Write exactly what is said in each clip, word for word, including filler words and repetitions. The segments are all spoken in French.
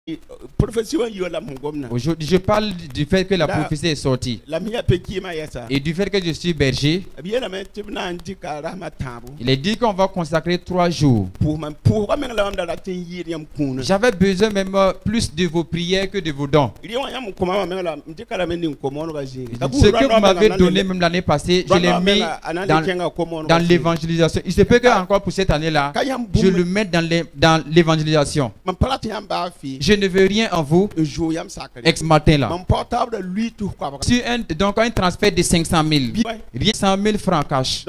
Aujourd'hui, je parle du fait que la prophétie est sortie. Et du fait que je suis berger. Il est dit qu'on va consacrer trois jours. J'avais besoin même plus de vos prières que de vos dons. Ce que vous m'avez donné même l'année passée, je l'ai mis dans, dans l'évangélisation. Il se peut qu'encore pour cette année-là, je le mette dans l'évangélisation. Je ne veux rien en vous. Ex matin là. Sur un, donc un transfert de cinq cent mille. Rien cent mille francs cash.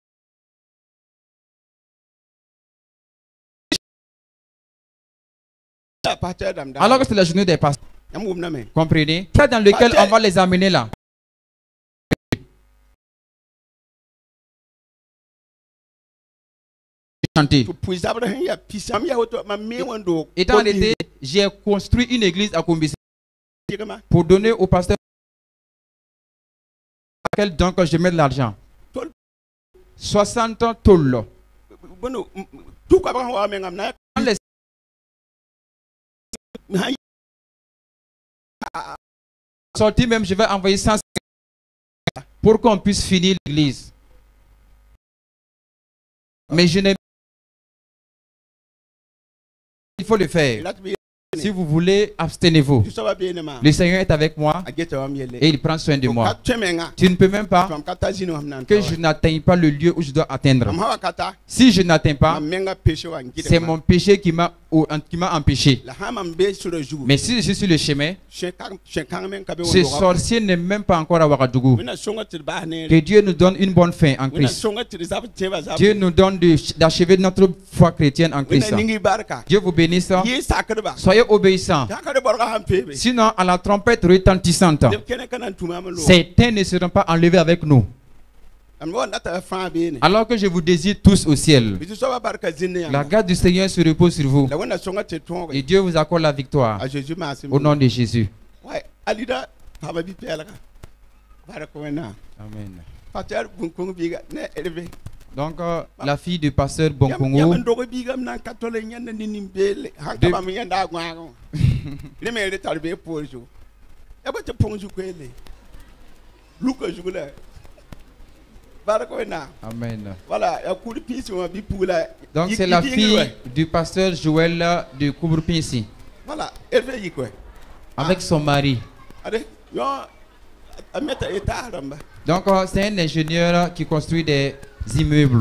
Alors que c'est la journée des pasteurs. Comprenez? C'est dans lequel on va les amener là. Étant été, j'ai construit une église à Kombisi pour donner au pasteur à laquelle donc je mets de l'argent. soixante tôles. Sorti même, je vais envoyer cent pour qu'on puisse finir l'église. Mais je n'ai il faut le faire. Si vous voulez, abstenez-vous. Le Seigneur est avec moi et il prend soin de moi. Tu ne peux même pas que je n'atteigne pas le lieu où je dois atteindre. Si je n'atteins pas, c'est mon péché qui m'a empêché. Mais si je suis sur le chemin, ce sorcier n'est même pas encore à Ouagadougou. Que Dieu nous donne une bonne fin en Christ. Dieu nous donne d'achever notre foi chrétienne en Christ. Dieu vous bénisse. Soyez obéissants. Sinon, à la trompette retentissante, certains ne seront pas enlevés avec nous. Alors que je vous désire tous au ciel. La grâce du Seigneur se repose sur vous. Et Dieu vous accorde la victoire. Au nom de Jésus. Amen. Donc, euh, la fille du pasteur Bonkongo. Amen. Donc, c'est la fille du pasteur Joël de Koubourpinsi. Avec son mari. Donc, euh, c'est un ingénieur qui construit des immeubles.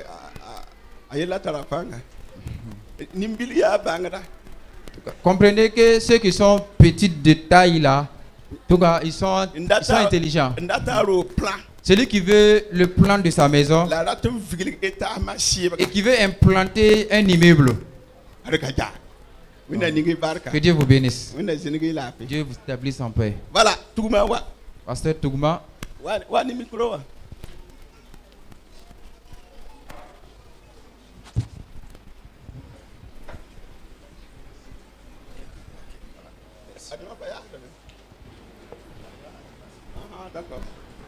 Comprenez que ceux qui sont petits de taille là, tout cas, ils sont, ils sont intelligents. Celui qui veut le plan de sa maison et qui veut implanter un immeuble. Que Dieu vous bénisse. Dieu vous établisse en paix. Voilà, Pasteur Tougma. D'accord.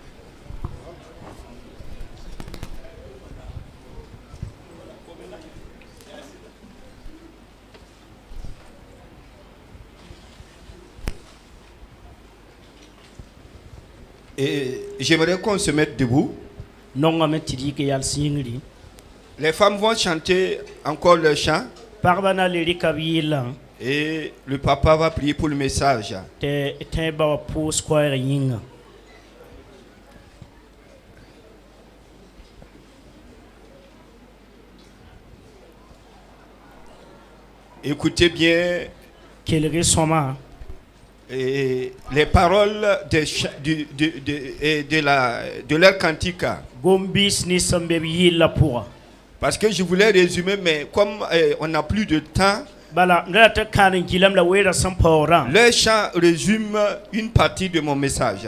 Et j'aimerais qu'on se mette debout. Les femmes vont chanter encore le chant. Et le papa va prier pour le message. Écoutez bien. Et les paroles de, de, de, de, de, la, de leur cantique. Parce que je voulais résumer, mais comme eh, on n'a plus de temps, le chant résume une partie de mon message.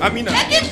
Amina.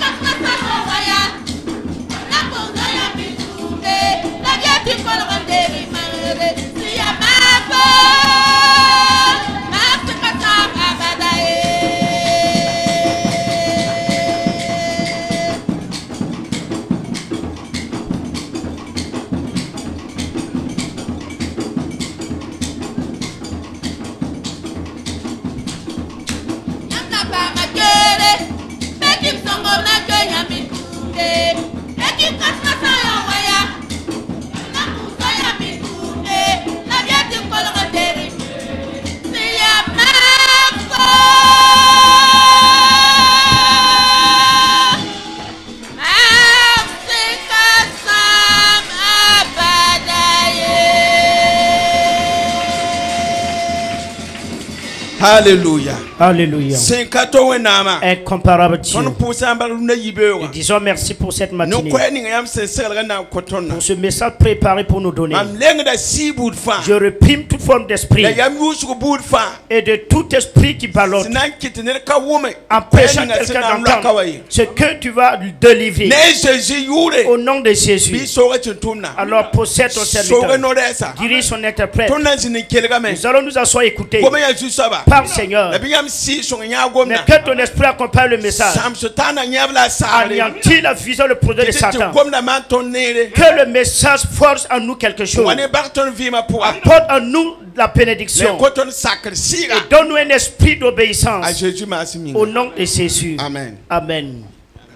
Alléluia. Alléluia. Incomparable Dieu. Et disons merci pour cette matinée. Pour ce message préparé pour nous donner. Je réprime toute forme d'esprit et de tout esprit qui ballotte, empêchant quelqu'un d'entendre ce que tu vas délivrer. Au nom de Jésus. Alors possède ton serviteur, dirige son interprète. Nous allons nous asseoir et écouter. Parle, Seigneur. Mais que ton esprit accompagne le message. Anéantis la vision, le projet de Satan. Que le message force en nous quelque chose. Apporte en nous la bénédiction. Et donne-nous un esprit d'obéissance. Au nom de Jésus. Amen. Amen.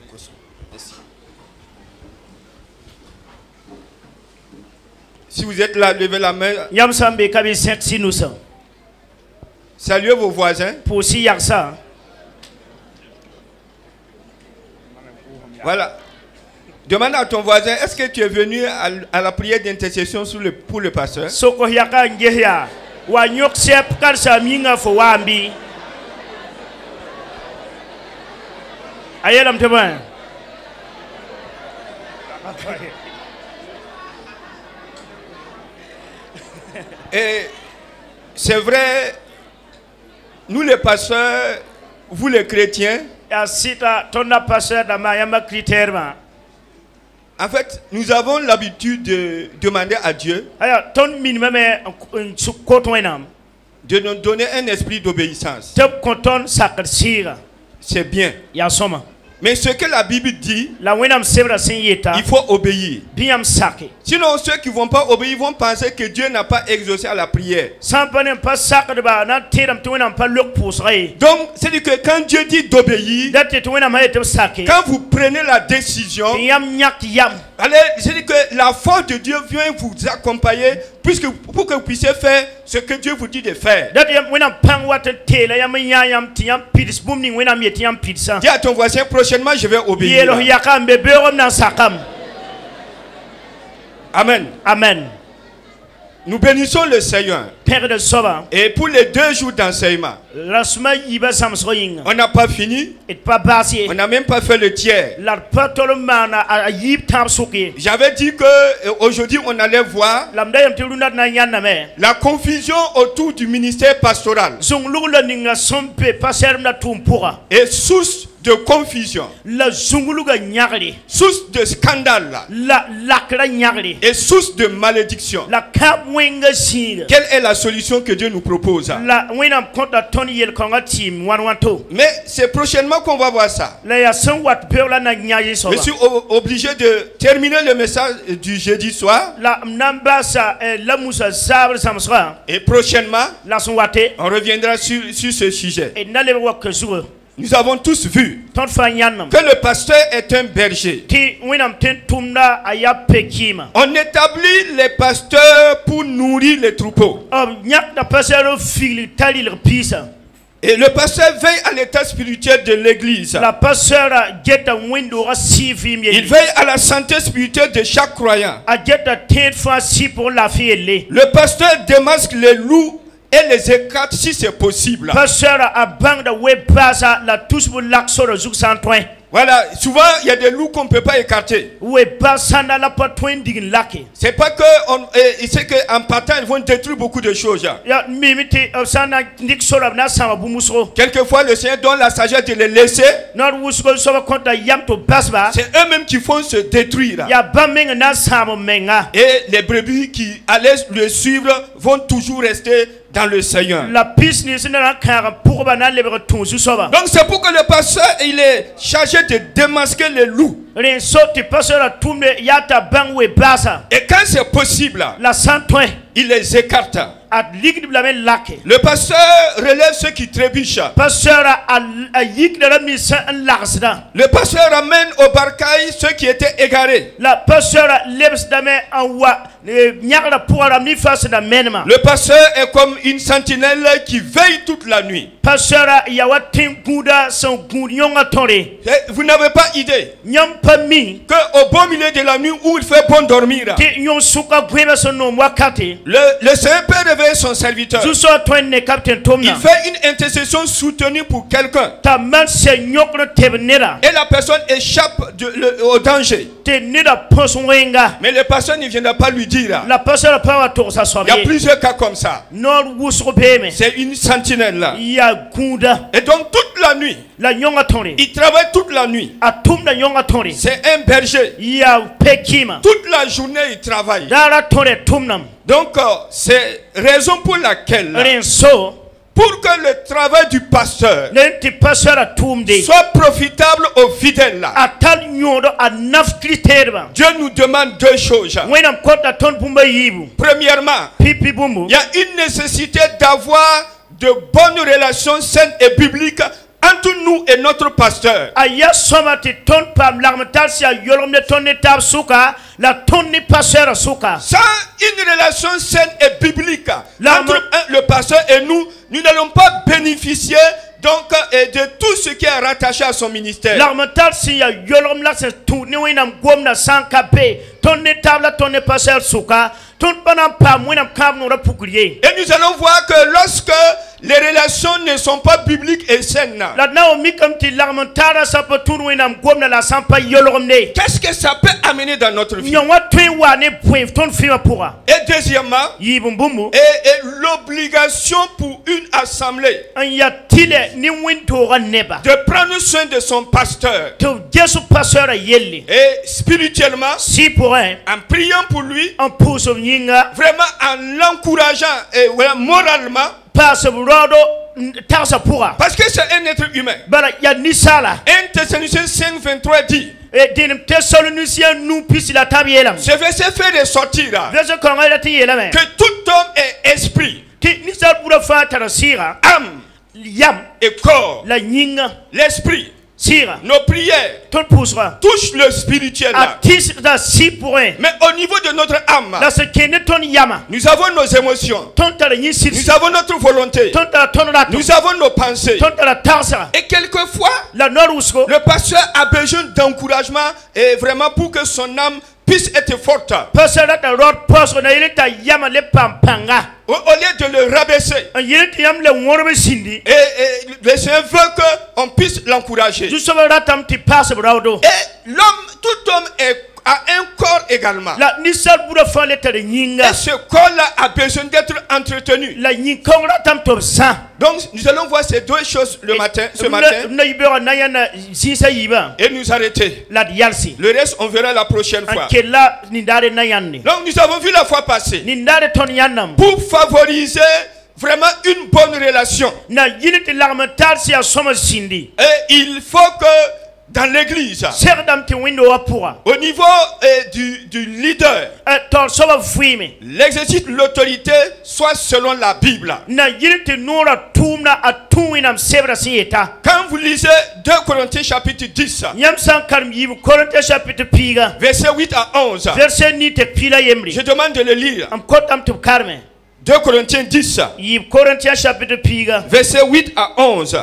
Si vous êtes là, levez la main. Saluez vos voisins. Voilà. Demande à ton voisin, est-ce que tu es venu à, à la prière d'intercession le, pour le pasteur? Et c'est vrai, nous les pasteurs, vous les chrétiens, en fait, nous avons l'habitude de demander à Dieu de nous donner un esprit d'obéissance. C'est bien. Mais ce que la Bible dit, il faut obéir. Sinon, ceux qui ne vont pas obéir vont penser que Dieu n'a pas exaucé à la prière. Donc, c'est-à-dire que quand Dieu dit d'obéir, quand vous prenez la décision, allez, c'est-à-dire que la force de Dieu vient vous accompagner puisque, pour que vous puissiez faire ce que Dieu vous dit de faire. Dis à ton voisin, prochainement je vais obéir. Amen. Amen. Nous bénissons le Seigneur. Père de Sauveur. Et pour les deux jours d'enseignement, on n'a pas fini. On n'a même pas fait le tiers. J'avais dit que aujourd'hui on allait voir la confusion autour du ministère pastoral. Et source de confusion, source de scandale et source de malédiction. Quelle est la solution que Dieu nous propose? Mais c'est prochainement qu'on va voir ça. Je suis obligé de terminer le message du jeudi soir. Et prochainement, on reviendra sur, sur ce sujet. Nous avons tous vu que le pasteur est un berger. On établit les pasteurs pour nourrir les troupeaux. Et le pasteur veille à l'état spirituel de l'église. Il veille à la santé spirituelle de chaque croyant. Le pasteur démasque les loups et les écarte si c'est possible. Voilà, souvent il y a des loups qu'on ne peut pas écarter. C'est pas que on, et, c'est qu'en partant ils vont détruire beaucoup de choses. Quelquefois le Seigneur donne la sagesse de les laisser. C'est eux-mêmes qui font se détruire. Et les brebis qui allaient le suivre vont toujours rester dans le Seigneur. Donc c'est pour que le pasteur il est chargé de démasquer les loups. Et quand c'est possible, il les écarte. Le pasteur relève ceux qui trébuchent. Le pasteur ramène au barcail ceux qui étaient égarés. Le pasteur est comme une sentinelle qui veille toute la nuit. Vous n'avez pas idée que au bon milieu de la nuit où il fait bon dormir, le, le Seigneur peut réveiller son serviteur. Il fait une intercession soutenue pour quelqu'un et la personne échappe de, le, au danger. Mais le pasteur ne viendra pas lui dire. Il y a plusieurs cas comme ça. C'est une sentinelle là. Et donc toute la nuit, il travaille toute la nuit. C'est un berger. Toute la journée il travaille. Donc euh, c'est raison pour laquelle pour que le travail du pasteur soit profitable aux fidèles, Dieu nous demande deux choses. Premièrement, il y a une nécessité d'avoir de bonnes relations saines et bibliques entre nous et notre pasteur. Sans une relation saine et biblique entre le pasteur et nous, nous n'allons pas bénéficier donc de tout ce qui est rattaché à son ministère. Et nous allons voir que lorsque les relations ne sont pas bibliques et saines, qu'est-ce que ça peut amener dans notre vie? Et deuxièmement, et, et l'obligation pour une assemblée de prendre soin de son pasteur. Et spirituellement, en priant pour lui, vraiment en l'encourageant et voilà, moralement, parce que c'est un être humain. un Thessaloniciens cinq vingt-trois dit, ce verset fait ressortir que tout homme est esprit, âme et corps. L'esprit, nos prières touchent le spirituel. Mais au niveau de notre âme, nous avons nos émotions, nous avons notre volonté, nous avons nos pensées. Et quelquefois, le pasteur a besoin d'encouragement et vraiment pour que son âme puisse être forte. Au, au lieu de le rabaisser. Et, et le Seigneur veut qu'on puisse l'encourager. Et l'homme, tout homme est a un corps également. Et ce corps-là a besoin d'être entretenu. Donc nous allons voir ces deux choses le matin, ce matin. Et nous arrêter. Le reste on verra la prochaine fois. Donc nous avons vu la fois passée. Pour favoriser vraiment une bonne relation. Et il faut que dans l'église, au niveau euh, du, du leader, l'exercice de l'autorité soit selon la Bible. Quand vous lisez deux Corinthiens chapitre dix, verset huit à onze, je demande de le lire. deux Corinthiens dix, verset huit à onze.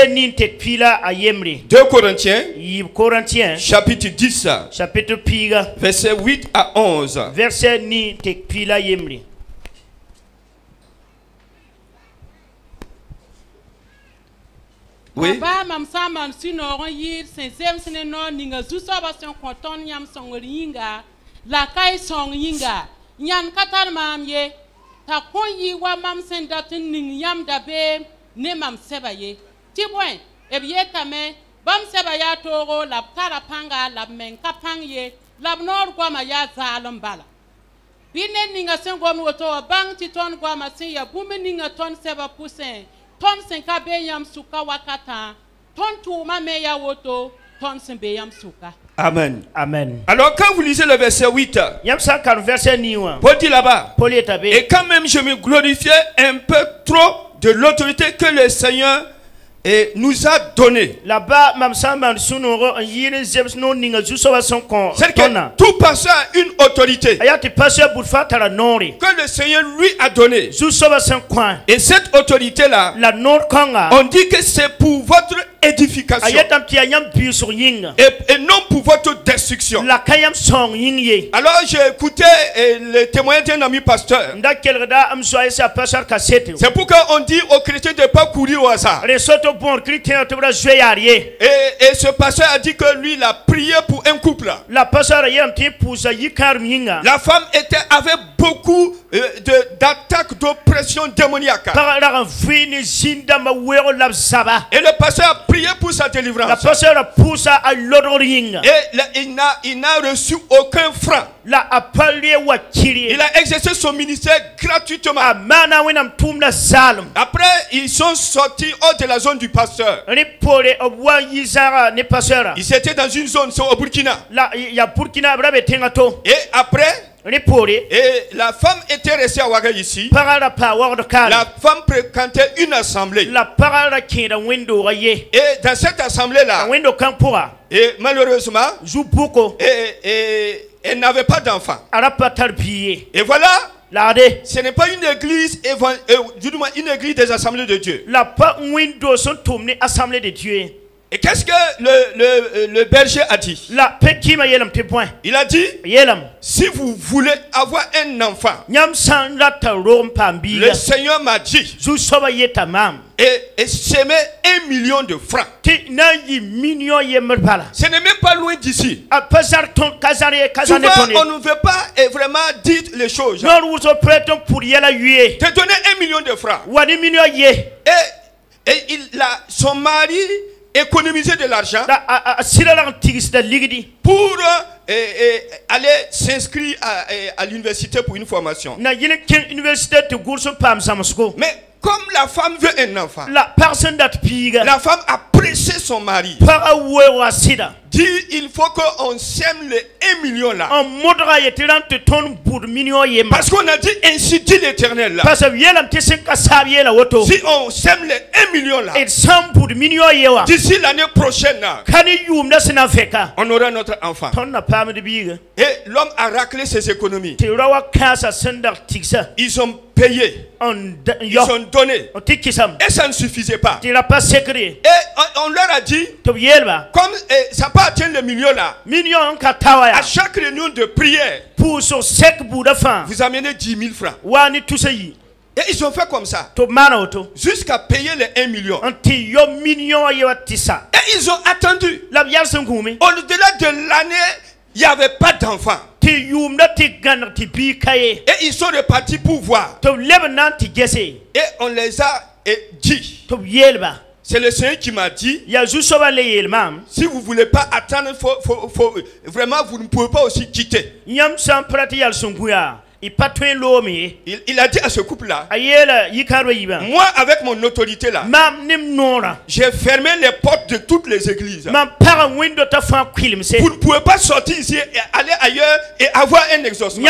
deux Corinthiens, chapitre dix, verset huit à onze. Oui. Baba mam saman sino yir sensem sene no ninga zuso basion konton yam song yinga la kai song yinga nyan katar mam ye ta kon yi wa mam sen datin ning yam dabe ne mam seba ye ti bwen e biye kame bam seba ya toro la kara panga la men kapang ye la nor kwa ma ya zalom bala bine ninga sen gom woto bang ti ton kwa ma sen ya bume ninga ton seba pusen ton senka beyam suka wakata ton touma meya woto ton sen beyam suka. Amen. Amen. Alors quand vous lisez le verset huit, Paul dit là-bas, et quand même je me glorifiais un peu trop de l'autorité que le Seigneur et nous a donné. Là-bas, c'est que tout pasteur a une autorité que le Seigneur lui a donnée. Et cette autorité-là, on dit que c'est pour votre édification et, et non pour votre destruction. Alors j'ai écouté eh, le témoignage d'un ami pasteur. C'est pourquoi on dit aux chrétiens de ne pas courir au hasard. Et, et ce pasteur a dit que lui il a prié pour un couple. La femme était, avait beaucoup euh, d'attaques d'oppression démoniaque. Et le pasteur a prié pour sa délivrance. Et il n'a reçu aucun franc. Il a exercé son ministère gratuitement. Après, ils sont sortis hors de la zone du pasteur. Ils étaient dans une zone, c'est au Burkina. Et après, et la femme était restée à Ouaga ici. La femme fréquentait une assemblée. Et dans cette assemblée-là, et malheureusement, et, et, elle n'avait pas d'enfant. Et voilà, ce n'est pas une église, du moins une église des assemblées de Dieu. Et qu'est-ce que le, le, le berger a dit? Il a dit, si vous voulez avoir un enfant, le Seigneur m'a dit, et, et s'aimer un million de francs. Ce n'est même pas loin d'ici. Souvent, on ne veut pas et vraiment dire les choses. Te donner un million de francs. Et, et il a, son mari économiser de l'argent pour euh, euh, aller s'inscrire à, à l'université pour une formation. Mais comme la femme veut un enfant, la femme a pressé son mari. Dit il faut qu'on sème les un million là. Parce qu'on a dit ainsi dit l'Éternel là. Si on sème les un million là, d'ici l'année prochaine là, on aura notre enfant. Et l'homme a raclé ses économies. Ils ont payé. Ils ont donné. Et ça ne suffisait pas. Et on leur a dit, comme eh, ça peut atteindre le million là, à chaque réunion de prière, vous amenez dix mille francs. Et ils ont fait comme ça jusqu'à payer les un million. Et ils ont attendu. Au-delà de l'année, il n'y avait pas d'enfant. Et ils sont repartis pour voir. Et on les a dit. C'est le Seigneur qui m'a dit, si vous ne voulez pas attendre, faut, faut, faut, vraiment vous ne pouvez pas aussi quitter. Il, il a dit à ce couple-là, moi avec mon autorité là, j'ai fermé les portes de toutes les églises. Vous ne pouvez pas sortir ici et aller ailleurs et avoir un exaucement.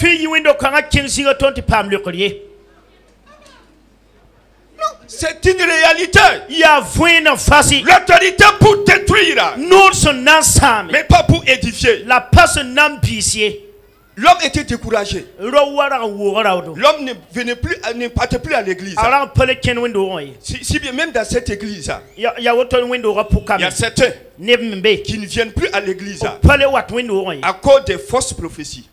C'est une réalité. L'autorité pour détruire, mais pas pour édifier. L'homme était découragé. L'homme ne venait plus, ne partait plus à l'église. Si, si bien même dans cette église, il y a certains qui ne viennent plus à l'église à cause des fausses prophéties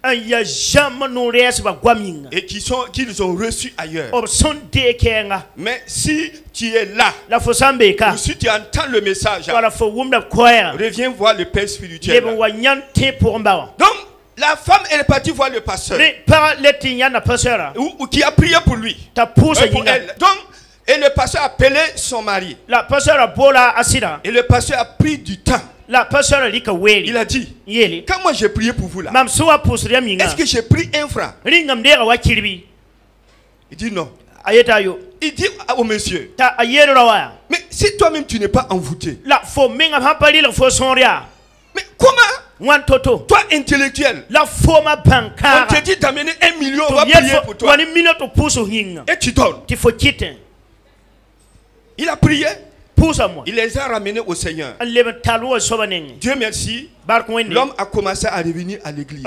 et qui sont qu'ils ont reçues ailleurs. Mais si tu es là, ou si tu entends le message, reviens voir le Père spirituel. Donc la femme elle est partie voir le pasteur ou, ou qui a prié pour lui, euh, pour elle. Donc, et le pasteur a appelé son mari. Et le pasteur a pris du temps. Il a dit, quand moi j'ai prié pour vous là, est-ce que j'ai pris un franc? Il dit non. Il dit au monsieur, mais si toi-même tu n'es pas envoûté, mais comment toi intellectuel, on te dit d'amener un million, on va prier pour toi, et tu donnes. Il a prié, il les a ramenés au Seigneur. Dieu merci, l'homme a commencé à revenir à l'église.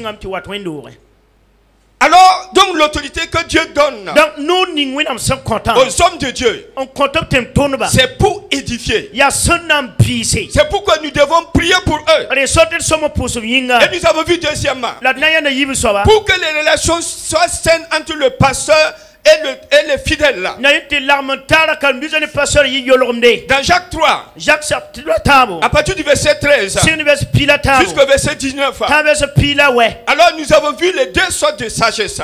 Alors, donc l'autorité que Dieu donne aux hommes de Dieu, c'est pour édifier. C'est pourquoi nous devons prier pour eux. Et nous avons vu deuxièmement, pour que les relations soient saines entre le pasteur et, le, et les fidèles là. Dans Jacques trois, à partir du verset treize jusqu'au verset dix-neuf, alors nous avons vu les deux sortes de sagesse.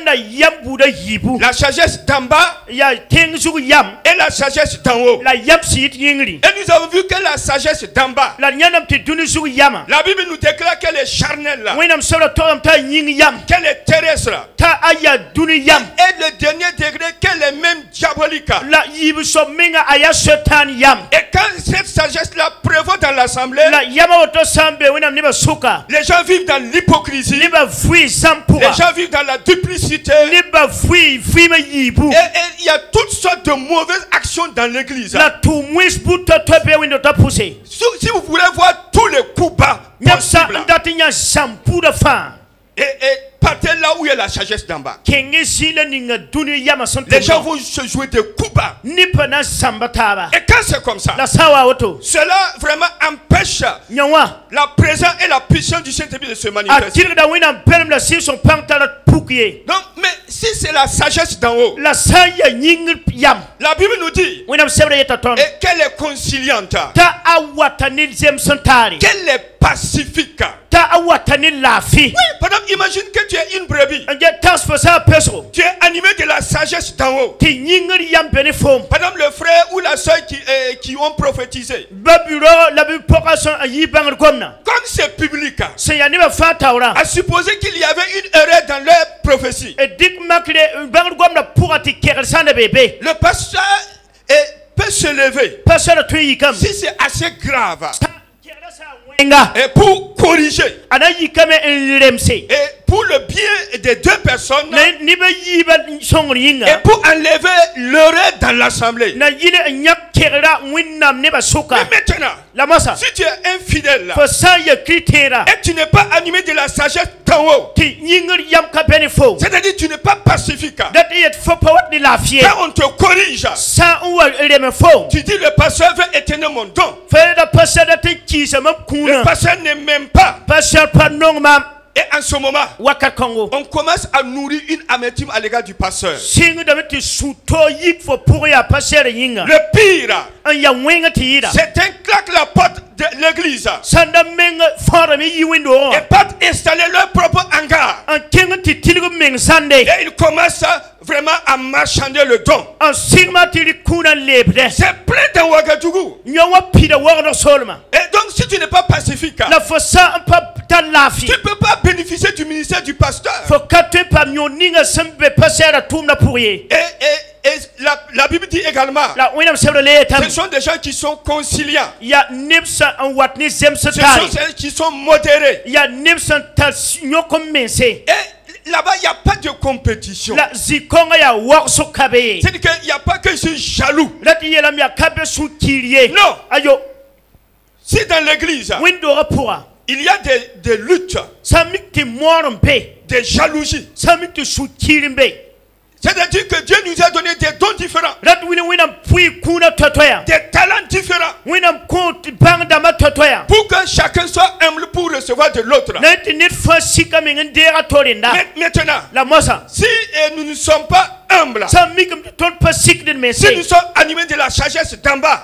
La sagesse d'en bas et la sagesse d'en haut. Et nous avons vu que la sagesse d'en bas, la Bible nous déclare qu'elle est charnelle, qu'elle est terrestre, et le dernier degré qu'elle est même diabolique. Et quand cette sagesse là prévaut dans l'assemblée, les gens vivent dans l'hypocrisie, les gens vivent dans la duplicité, et il y a toutes sortes de mauvaises actions dans l'église. Si vous voulez voir tous les coups bas possibles, et, et partez là où il y a la sagesse d'en bas. Les gens vont se jouer des coups bas. Et quand c'est comme ça, cela vraiment empêche la présence et la puissance du Saint-Esprit de se manifester. Donc, mais si c'est la sagesse d'en haut, la Bible nous dit et qu'elle est conciliante, qu'elle est pacifique. Oui, par exemple, imagine que tu es une brebis. Tu es animé de la sagesse d'en haut. Par exemple, le frère ou la soeur qui, euh, qui ont prophétisé. Comme c'est public, à supposer qu'il y avait une erreur dans leur prophétie, le pasteur est, peut se lever si c'est assez grave et pour corriger et pour le bien des deux personnes et pour enlever l'erreur dans l'assemblée. Mais maintenant, si tu es infidèle et tu n'es pas animé de la sagesse d'en haut, c'est-à-dire tu n'es pas pacifique, quand on te corrige, tu dis le pasteur veut éteindre mon don. Le pasteur ne m'aime pas. Et en ce moment, on commence à nourrir une amertume à l'égard du pasteur. Le pire, c'est un claque la porte de l'église et partent installer leur propre hangar. Et ils commencent vraiment à marchander le don. C'est plein de Ouagadougou. Et donc si tu n'es pas pacifique, tu ne peux pas bénéficier du ministère du pasteur. Et, et, et la, la Bible dit également, ce sont des gens qui sont conciliants. Ce sont ceux qui sont modérés. Et là-bas, il n'y a pas de compétition. C'est-à-dire qu'il n'y a pas que je suis jaloux. Non. Si dans l'église, il il y a des, des luttes, des jalousies. C'est-à-dire que Dieu nous a donné des dons différents, des talents différents, pour que chacun soit humble pour recevoir de l'autre. Maintenant, si nous ne sommes pas humbles, si nous sommes animés de la sagesse d'en bas,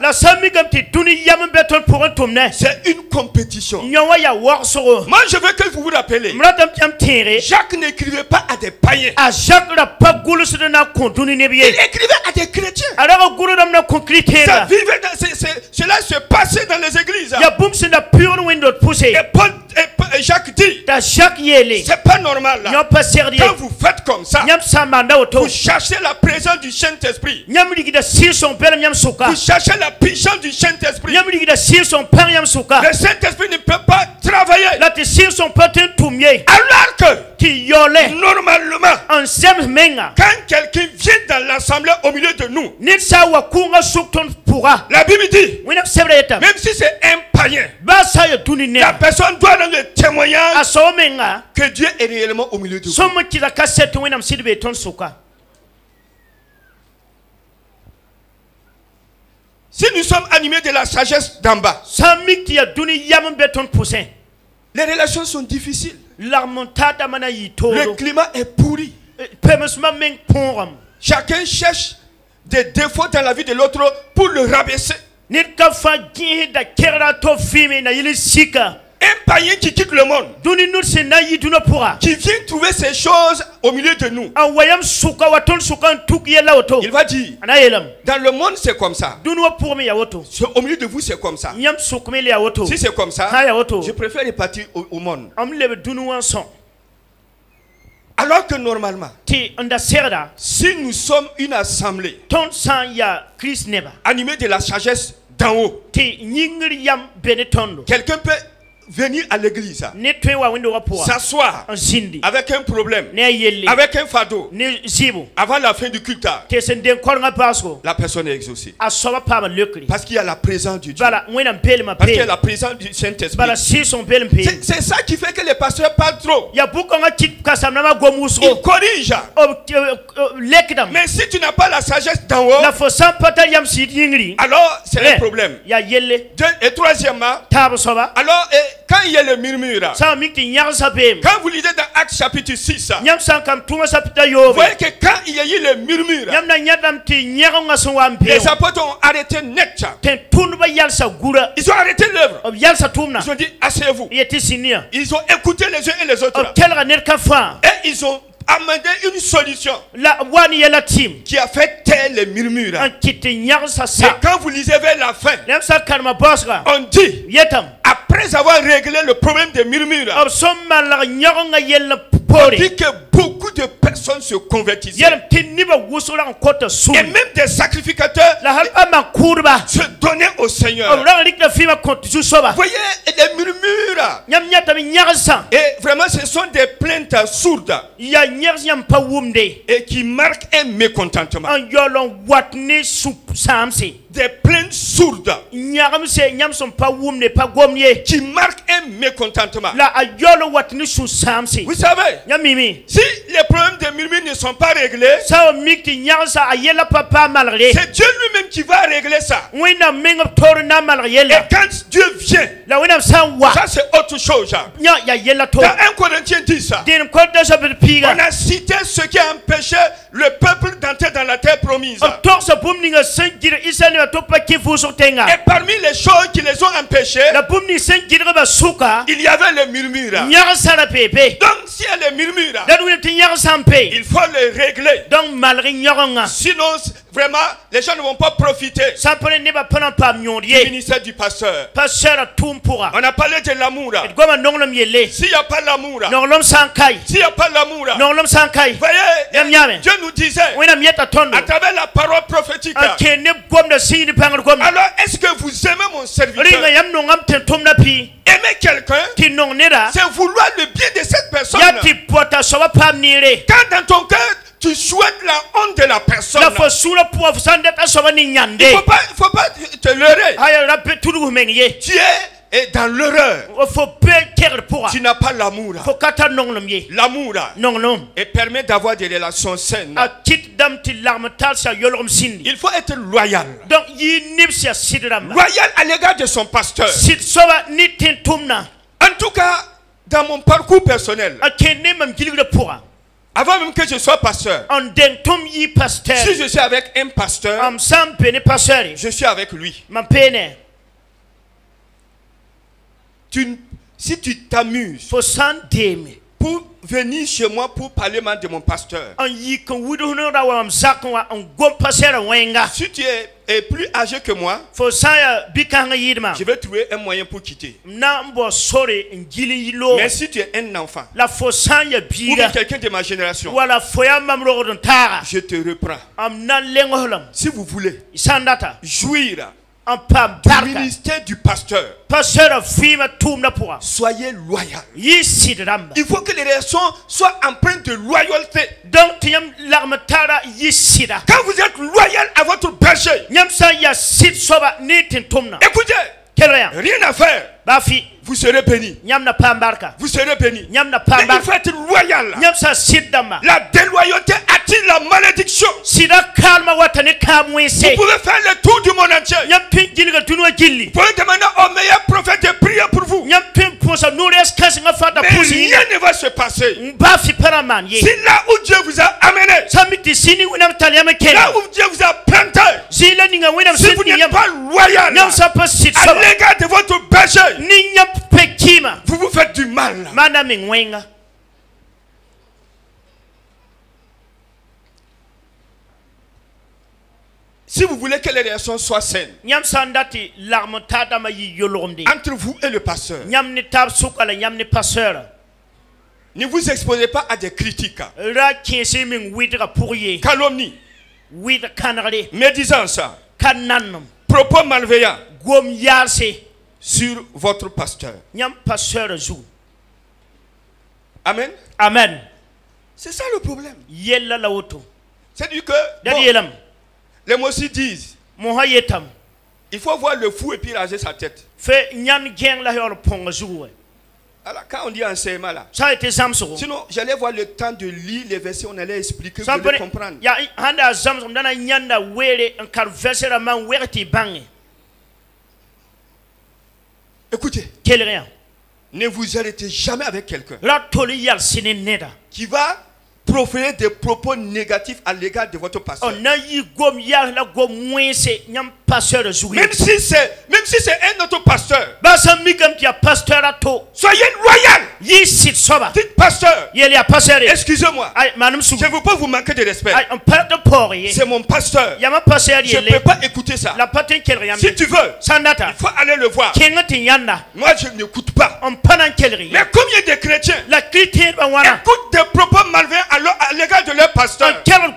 c'est une compétition. Moi, je veux que vous vous rappelez, Jacques n'écrivait pas à des païens, il écrivait à des chrétiens. Ça vivait dans, c est, c est, cela se passait dans les églises. Et Paul et Jacques dit, c'est pas normal là. Quand vous faites comme ça, vous cherchez la présence du Saint-Esprit, vous cherchez la puissance du Saint-Esprit. Le Saint-Esprit ne peut pas travailler. Alors que normalement, quand quelqu'un vient dans l'assemblée au milieu de nous, la Bible dit, même si c'est un païen, la personne doit rendre le témoignage que Dieu est réellement au milieu de nous. Si nous sommes animés de la sagesse d'en bas, les relations sont difficiles. Le climat est pourri. Chacun cherche des défauts dans la vie de l'autre pour le rabaisser. Un païen qui quitte le monde, qui vient trouver ces choses au milieu de nous, il va dire, dans le monde c'est comme ça, au milieu de vous c'est comme ça. Si c'est comme ça, je préfère repartir au, au monde. Alors que normalement, si nous sommes une assemblée animée de la sagesse d'en haut, quelqu'un peut venir à l'église, s'asseoir avec un problème, avec un fardeau, avant la fin du culte, la personne est exaucée. Parce qu'il y a la présence de Dieu. Parce qu'il y a la présence du Saint-Esprit. C'est ça qui fait que les pasteurs parlent trop. Ils corrigent. Mais si tu n'as pas la sagesse d'en haut, alors c'est un problème. Et troisièmement, alors et, quand il y a le murmure, quand vous lisez dans Actes chapitre six, vous voyez que quand il y a eu le murmure, les apôtres ont arrêté net. Ils ont arrêté l'œuvre. Ils ont dit, asseyez-vous. Ils ont écouté les uns et les autres. Et ils ont amené une solution qui a fait taire les murmures. Et quand vous lisez vers la fin, on dit, après avoir réglé le problème des murmures, on dit que beaucoup de personnes se convertissaient. Et même des sacrificateurs se donnaient au Seigneur. Vous voyez, les murmures, et vraiment ce sont des plaintes sourdes et qui marquent un mécontentement. Des plaintes sourdes qui marquent un mécontentement. Vous savez, si les problèmes de murmures ne sont pas réglés, c'est Dieu lui-même qui va régler ça. Et quand Dieu vient, ça c'est autre chose. Dans un Corinthiens dix, on a cité ce qui a empêché le peuple d'entrer dans la terre promise. Et parmi les choses qui les ont empêchés, il y avait le murmure. Donc si il y a le murmure, il faut le régler. Sinon vraiment les gens ne vont pas profiter du ministère du pasteur. On a parlé de l'amour. S'il n'y a pas l'amour, s'il n'y a pas l'amour, voyez, Dieu nous disait à travers la parole prophétique, alors est-ce que vous aimez mon serviteur? Aimer quelqu'un, c'est vouloir le bien de cette personne. Quand dans ton cœur tu souhaites la honte de la personne, il ne faut pas, il faut pas te leurrer. Tu es Et dans l'horreur, tu n'as pas l'amour. L'amour et permet d'avoir des relations saines. Il faut être loyal. Loyal à l'égard de son pasteur. En tout cas, dans mon parcours personnel, avant même que je sois pasteur, si je suis avec un pasteur, je suis avec lui. Tu, si tu t'amuses pour venir chez moi pour parler mal de mon pasteur, si tu es, es plus âgé que moi, je vais trouver un moyen pour quitter. Mais si tu es un enfant ou quelqu'un de ma génération, je te reprends. Si vous voulez jouir du ministère du pasteur, soyez loyal. Il faut que les relations soient empreintes de loyauté. Quand vous êtes loyal à votre berger, écoutez, rien à faire, vous serez béni. Vous serez béni. Mais il faut être loyal. La déloyauté attire la malédiction. Vous pouvez faire le tour du monde entier. Vous pouvez demander au meilleur prophète de prier pour vous. Mais rien ne va se passer. Si là où Dieu vous a amené, là où Dieu vous a planté, si vous n'êtes pas loyal à l'égard de votre berger, vous vous faites du mal. Si vous voulez que les relations soient saines entre vous et le pasteur, ne vous exposez pas à des critiques, calomnies, médisances, propos malveillants sur votre pasteur. Amen. Amen. C'est ça le problème. C'est-à-dire que bon, les Mossi disent, il faut voir le fou et puis raser sa tête. Alors quand on dit enseignement là, sinon j'allais voir le temps de lire les versets, on allait expliquer, vous allez comprendre. Écoutez, ne vous arrêtez jamais avec quelqu'un qui va proférer des propos négatifs à l'égard de votre pasteur. Même si c'est même si c'est un autre pasteur, soyez loyal. Dites pasteur, excusez-moi, je ne veux pas vous manquer de respect. C'est mon pasteur. Je ne peux pas écouter ça. Si tu veux, il faut aller le voir. Moi je n'écoute pas. Mais combien de chrétiens écoutent des propos malveillants à l'égard de leur pasteur? Et pire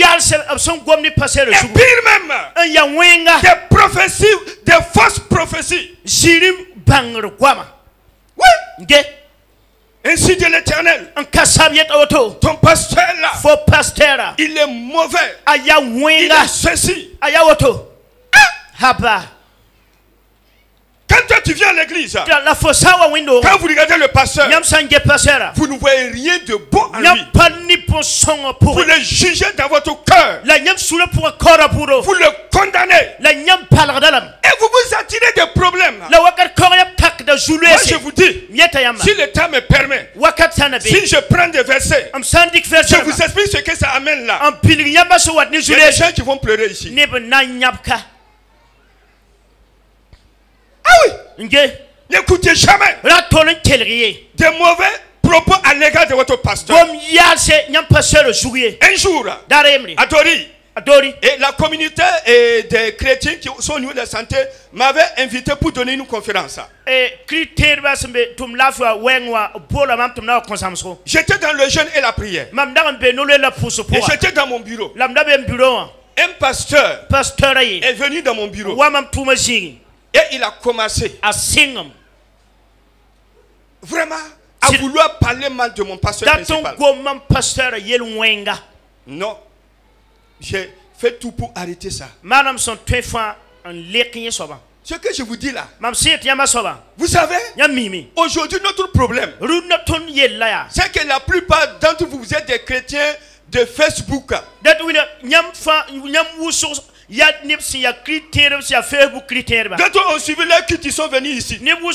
même, des prophéties, des fausses prophéties. Oui. Ainsi dit l'Éternel, ton pasteur là, il est mauvais, il est ceci. Ah. Quand toi tu viens à l'église, quand vous regardez le pasteur, vous ne voyez rien de bon en lui. Vous le jugez dans votre cœur. Vous le condamnez. Et vous vous attirez des problèmes. Moi je vous dis, si le temps me permet, si je prends des versets, je vous explique ce que ça amène là. Il y a des gens qui vont pleurer ici. Ah oui, n'écoutez jamais des mauvais propos à l'égard de votre pasteur. Un jour, à Dori, et la communauté et des chrétiens qui sont au niveau de la santé m'avaient invité pour donner une conférence. J'étais dans le jeûne et la prière. Et j'étais dans mon bureau. Un pasteur est venu dans mon bureau. Et il a commencé vraiment à vouloir parler mal de mon pasteur principal. Non, j'ai fait tout pour arrêter ça. Ce que je vous dis là, vous savez, aujourd'hui notre problème, c'est que la plupart d'entre vous, vous êtes des chrétiens de Facebook. D'autres ont suivi leur culte, ils sont venus ici. Maintenant,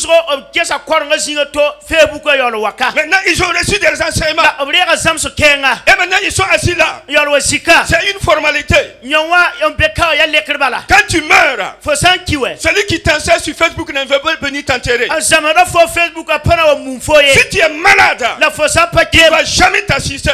ils ont reçu des enseignements. Et maintenant, ils sont assis là. C'est une formalité. Quand tu meurs, celui qui t'enseigne sur Facebook ne veut pas venir t'enterrer. Si tu es malade, il ne va jamais t'assister.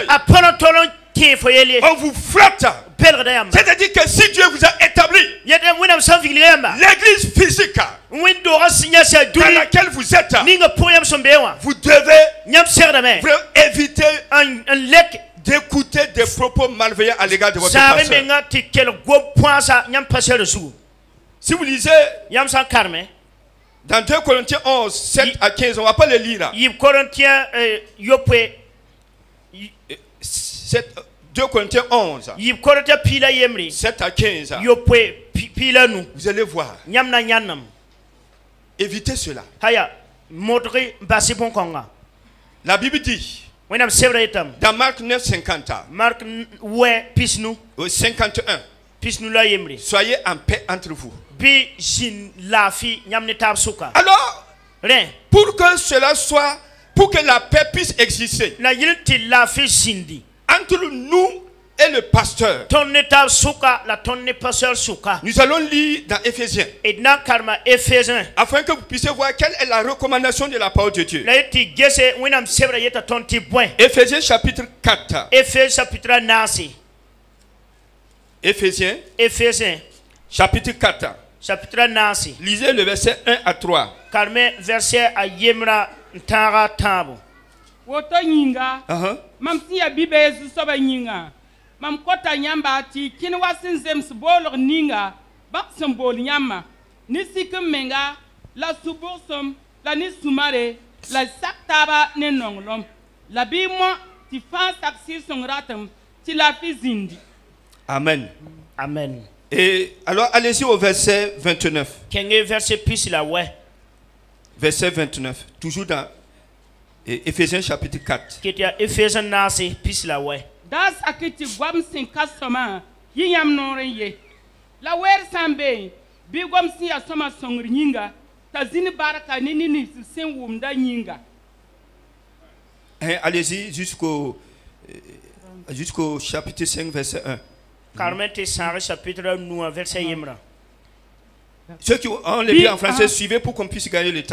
On vous flatte. C'est-à-dire que si Dieu vous a établi l'église physique dans laquelle vous êtes, vous devez éviter d'écouter des propos malveillants à l'égard de votre pasteur. Si vous lisez dans deux Corinthiens onze, sept à quinze, on ne va pas le lire. deux Corinthiens onze, sept à quinze. Vous allez voir. Évitez cela. La Bible dit dans Marc neuf, cinquante, cinquante et un, soyez en paix entre vous. Alors, pour que cela soit, pour que la paix puisse exister entre nous et le pasteur, nous allons lire dans Éphésiens, afin que vous puissiez voir quelle est la recommandation de la parole de Dieu. Éphésiens chapitre quatre. Éphésiens chapitre quatre. Lisez le verset un à trois. Uh-huh. Mam si ya bibe zu soba nyinga mam kota nyamba ti kin wasin zem sbolor ninga bak symbol nyama ni sikum menga la subursom la ni sumare la saktaba ne nonglom la bi mo ti fa taksir son ratam ti la fi zindi. Amen. Amen. Et alors allez-y au verset vingt-neuf. Kenge verset plus la ouais. Verset vingt-neuf, toujours dans et Éphésiens chapitre quatre. Das akiti gwam sin kasoma yiyam noreye. La wer sambe bi gwam sin asoma songri nyinga tazini baraka nini ni sin wumda nyinga. Allez-y jusqu'au jusqu'au chapitre cinq verset un. Carmete chapitre un verset yemra. Ceux qui ont les Bibles en français, suivez pour qu'on puisse gagner le temps.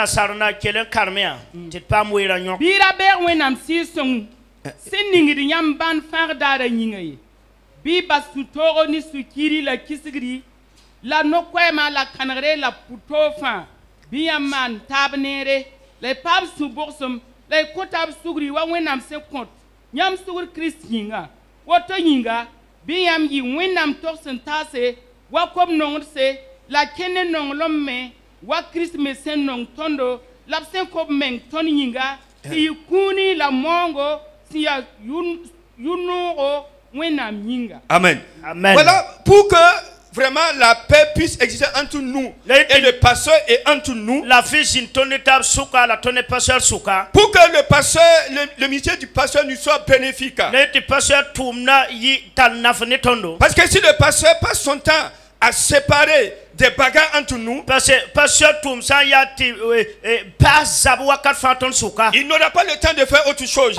Bira ber wenam si song siningi nyam ban far dara nyingai. Bi basutoro ni sukiri la kisigri la nokwema la kanare la putofa bi man tabnere le pab suborsum le kotab sugri wa wenam se kont nyam sugur kristinga woto nyinga bi yam yi wenam torsen tase wa kom nongse la kene nong lomme wa Christ me sen nong tondo la sen ko meng ton yinga si kuni la mongo si ya yun yuno wenam yinga. Amen. Amen. Voilà pour que vraiment la paix puisse exister entre nous et le pasteur et entre nous. La fille tonne tab souka la tonne pasteur souka. Pour que le pasteur le, le ministère du pasteur nous soit bénéfique. Le pasteur tourna yi tal nafne tondo. Parce que si le pasteur passe son temps à séparer des bagarres entre nous, parce que pasteur Toum ça y a pas zabwa quatre fanton souka. Il n'aura pas le temps de faire autre chose.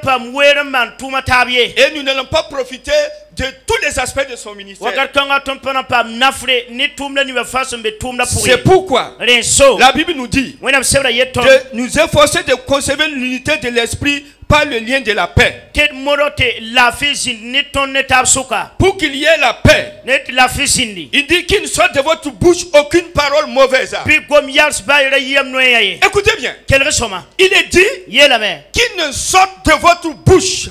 Et nous n'allons pas profiter de tous les aspects de son ministère. C'est pourquoi la Bible nous dit de nous efforcer de conserver l'unité de l'esprit par le lien de la paix. Pour qu'il y ait la paix, il dit qu'il ne soit de votre bouche aucune parole mauvaise. Écoutez bien. Il est dit qu'il ne sorte de votre bouche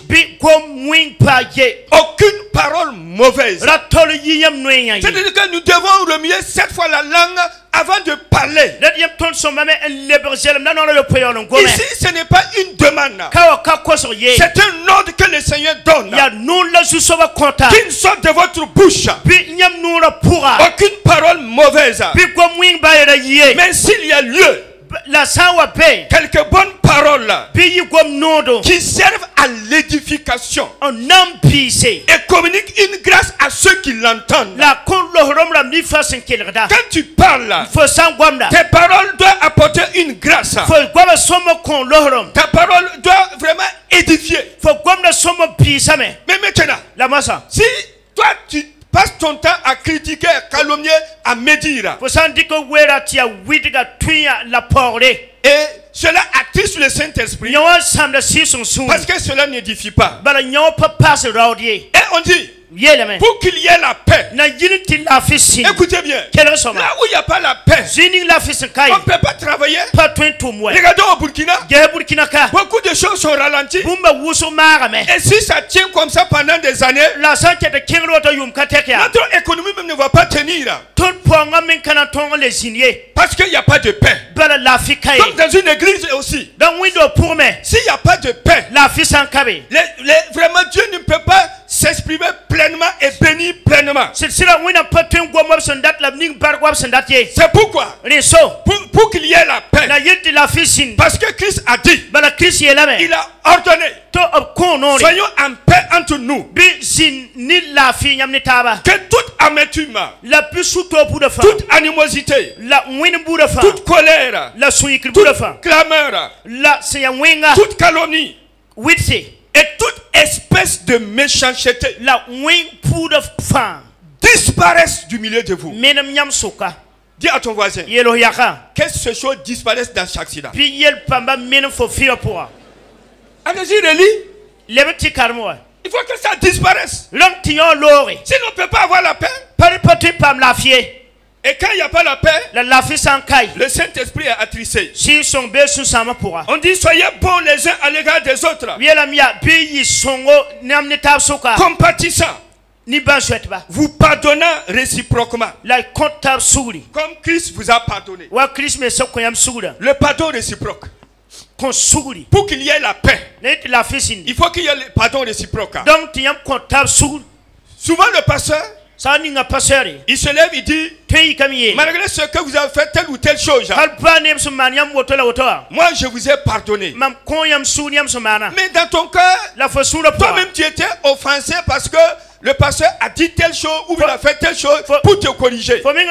aucune parole mauvaise. C'est-à-dire que nous devons remuer cette fois la langue avant de parler. Ici, ce n'est pas une demande. C'est un ordre que le Seigneur donne. Qu'il sorte de votre bouche aucune parole mauvaise. Mais s'il y a lieu, quelques bonnes paroles qui servent à l'édification et communiquent une grâce à ceux qui l'entendent. Quand tu parles, tes paroles doivent apporter une grâce. Ta parole doit vraiment édifier. Mais maintenant, si toi tu passe ton temps à critiquer, à calomnier, à médire, et cela attriste le Saint-Esprit, parce que cela n'édifie pas. Et on dit, pour qu'il y ait la paix, écoutez bien, là où il n'y a pas la paix, on ne peut pas travailler. Regardez au Burkina, beaucoup de choses sont ralenties. Et si ça tient comme ça pendant des années, notre économie même ne va pas tenir. Parce qu'il n'y a pas de paix. Comme dans une église aussi, s'il n'y a pas de paix, les, les, vraiment Dieu ne peut pas s'exprimer pleinement et bénir pleinement. C'est pourquoi, pour, pour qu'il y ait la paix, parce que Christ a dit, il a ordonné, soyons en paix entre nous, que toute amertume, toute animosité, toute colère, toute clameur, toute calomnie, et toute espèce de méchanceté disparaissent du milieu de vous. Dis à ton voisin que ces choses disparaissent dans chaque sida. Allez-y, relis. Il faut que ça disparaisse. Sinon on ne peut pas avoir la paix. Et quand il n'y a pas la paix, le Saint-Esprit est attristé. On dit soyez bons les uns à l'égard des autres, compatissants, vous pardonnant réciproquement, comme Christ vous a pardonné. Le pardon réciproque. Pour qu'il y ait la paix, il faut qu'il y ait le pardon réciproque. Souvent le pasteur, il se lève, il dit, malgré ce que vous avez fait telle ou telle chose, moi je vous ai pardonné. Mais dans ton cœur, toi-même tu étais offensé parce que le pasteur a dit telle chose ou il a fait telle chose pour te corriger. Ou bien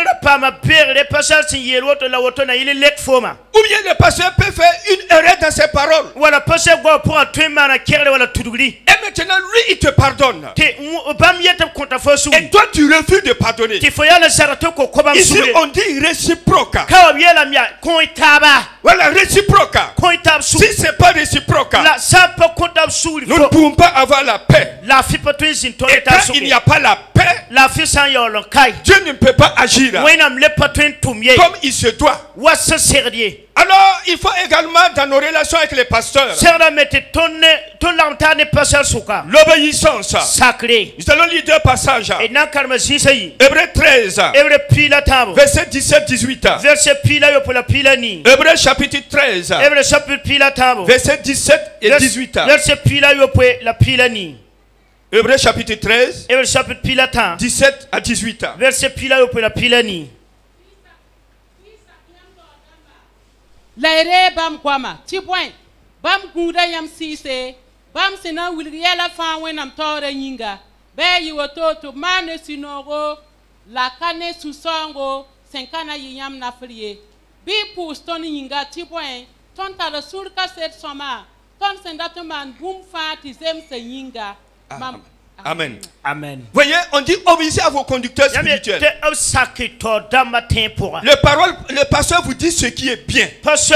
le pasteur peut faire une erreur dans ses paroles. Et maintenant lui il te pardonne. Et toi tu refuses de pardonner. Ici on dit réciproque. Voilà, réciproque. Si ce n'est pas réciproque, nous ne pouvons pas avoir la paix. Et quand il n'y a pas la paix, Dieu ne peut pas agir comme il se doit. Alors, il faut également, dans nos relations avec les pasteurs, l'obéissance. Nous allons lire deux passages. Hébreux treize, verset dix-sept dix-huit. Hébreux chapitre treize, verset dix-sept et dix-huit. Hébreux chapitre treize, dix-sept à dix-huit. Laire bam kwama ti point bam guda yam sise bam sina wilriela fa wenam tore nyinga be yiwoto to mane sinoro la kane susongo senkana yam na frie bi puston nyinga ti point ton ta sur ka set soma ton sendato man bum fa ti zem se nyinga. Amen. Amen. Amen. Voyez, on dit obéissez à vos conducteurs spirituels. Le, parole, le pasteur vous dit ce qui est bien.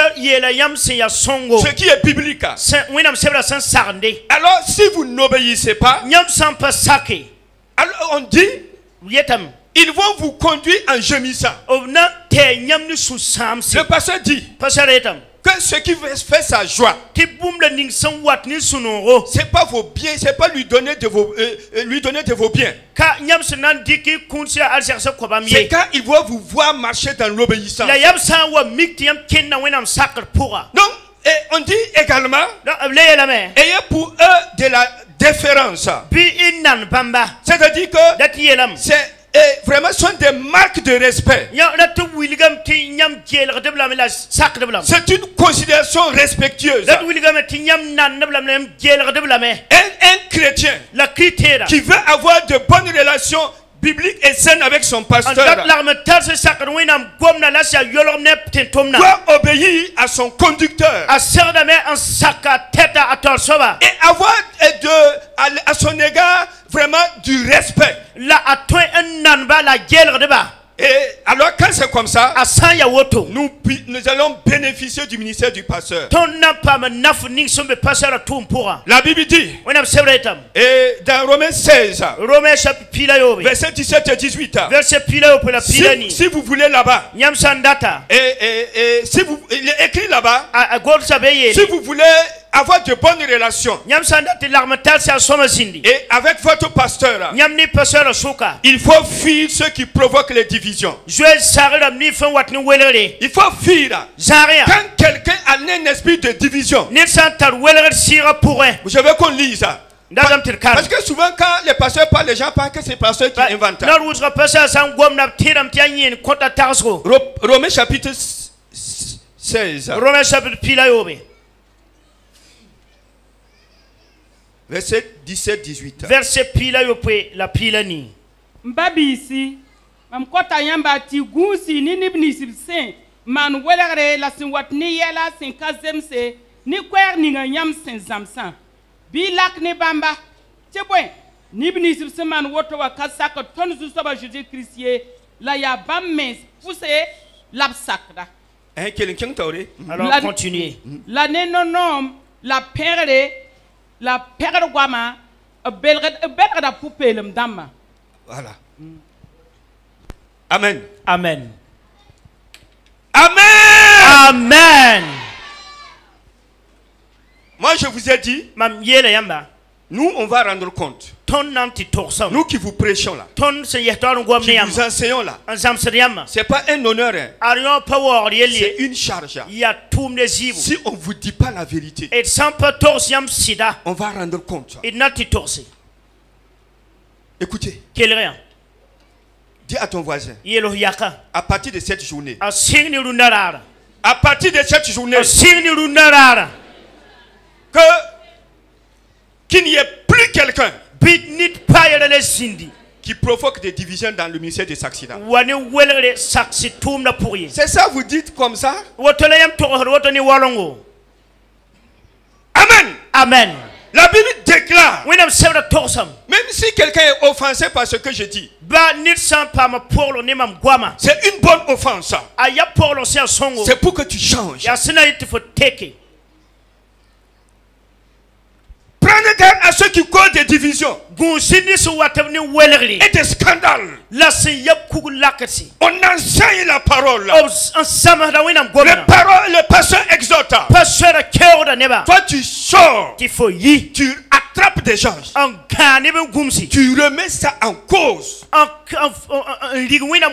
Ce qui est biblique. Alors, si vous n'obéissez pas, alors on dit ils vont vous conduire en gémissant. Le pasteur dit que ce qui fait sa joie, c'est pas vos biens, c'est pas lui donner de vos, euh, lui donner de vos biens. C'est quand il va vous voir marcher dans l'obéissance. Donc, et on dit également, ayez pour eux de la déférence. C'est-à-dire que c'est et vraiment sont des marques de respect. C'est une considération respectueuse. Un, un chrétien qui veut avoir de bonnes relations bibliques et saines avec son pasteur doit obéir à son conducteur et avoir de, à, à son égard vraiment du respect. Et alors quand c'est comme ça, nous, nous allons bénéficier du ministère du pasteur. La Bible dit, et dans Romains seize, verset dix-sept et dix-huit, si, si vous voulez là-bas, et, et, et si vous, il est écrit là-bas, si vous voulez avoir de bonnes relations et avec votre pasteur, il faut fuir ceux qui provoquent les divisions. Il faut fuir quand quelqu'un a un esprit de division. Je veux qu'on lise ça. Parce que souvent quand les pasteurs parlent, les gens pensent que c'est les pasteurs qui inventent. Romains chapitre seize. Verset dix-sept dix-huit. Verset pila yope la pila ni. Mbabisi mamkota yamba ti gunsi ni nibni sibsen man welere la sin wat ni yela sin kazemse ni kwer ni ngam sin zamsan bi lak ni bamba tebwen nibni sibsen man woto wa kasaka ton zu soba Jésus Christ la ya bamme pousse l'absacra. Hein quelqu'un taure. Alors continuez. La nenonom la perde la perte guama a belga da poupée le dame. Voilà. Amen. Amen. Amen. Amen. Moi je vous ai dit, nous on va rendre compte. Nous qui vous prêchons là, qui vous enseignons là, c'est pas un honneur, hein. C'est une charge. Si on ne vous dit pas la vérité, on va rendre compte. Écoutez, dis à ton voisin, à partir de cette journée, à partir de cette journée, que qu'il n'y ait plus quelqu'un qui provoque des divisions dans le ministère des accidents. C'est ça, vous dites comme ça? Amen. Amen. La Bible déclare, même si quelqu'un est offensé par ce que je dis, c'est une bonne offense. C'est pour que tu changes. Prenez garde à ceux qui causent des divisions et des scandales. On enseigne la parole. Le parole, le pasteur exhorte. Toi tu sors, tu attrapes des gens, tu remets ça en cause. Le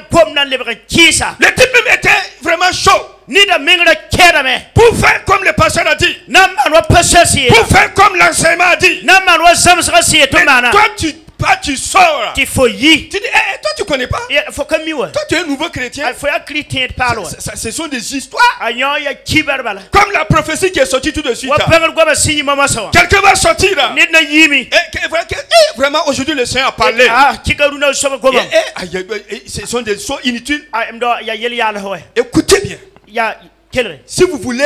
type même était vraiment chaud pour faire comme le pasteur a dit, pour faire comme l'enseignement a dit. Mais toi tu pas tu sors. Tu dis, hey, toi tu connais pas. Toi tu es un nouveau chrétien. Ça, ça, ce sont des histoires. Comme la prophétie qui est sortie tout de suite. Quelqu'un va sortir là. Et, et, vraiment aujourd'hui le Seigneur a parlé. Et, et, et, ce sont des choses inutiles. Écoutez bien. Si vous voulez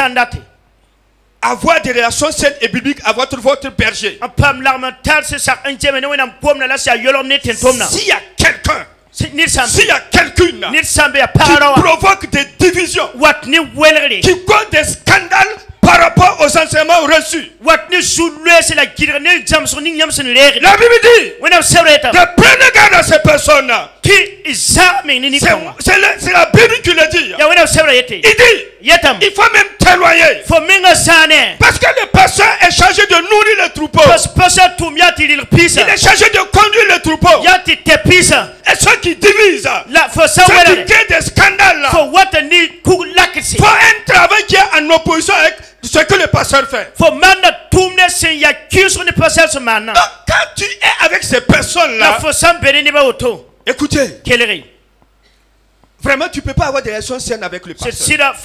avoir des relations saines et bibliques à votre, votre berger, s'il y a quelqu'un, s'il y a quelqu'une qui provoque des divisions, qui cause des scandales par rapport aux enseignements reçus. La Bible dit, de prendre garde à ces personnes. C'est la Bible qui le dit. Il dit, il faut même t'éloigner. Parce que le pasteur est chargé de nourrir le troupeau. Il est chargé de conduire le troupeau. Et ceux qui divisent, ceux qui créent des scandales, faut un travail qui est en opposition avec ce que le pasteur fait. Donc, quand tu es avec ces personnes-là, écoutez, vraiment, tu ne peux pas avoir des relations saines avec le pasteur.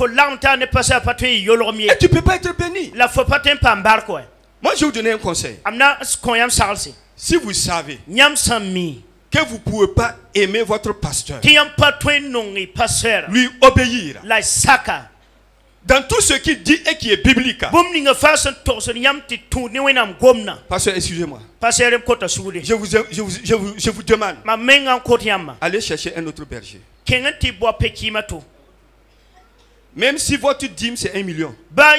Et tu ne peux pas être béni. Moi, je vais vous donner un conseil. Si vous savez que vous ne pouvez pas aimer votre pasteur, lui obéir dans tout ce qu'il dit et qui est biblique. Pasteur, excusez-moi. Je vous, je vous, je vous, je vous demande, allez chercher un autre berger. Même si votre dîme c'est un million,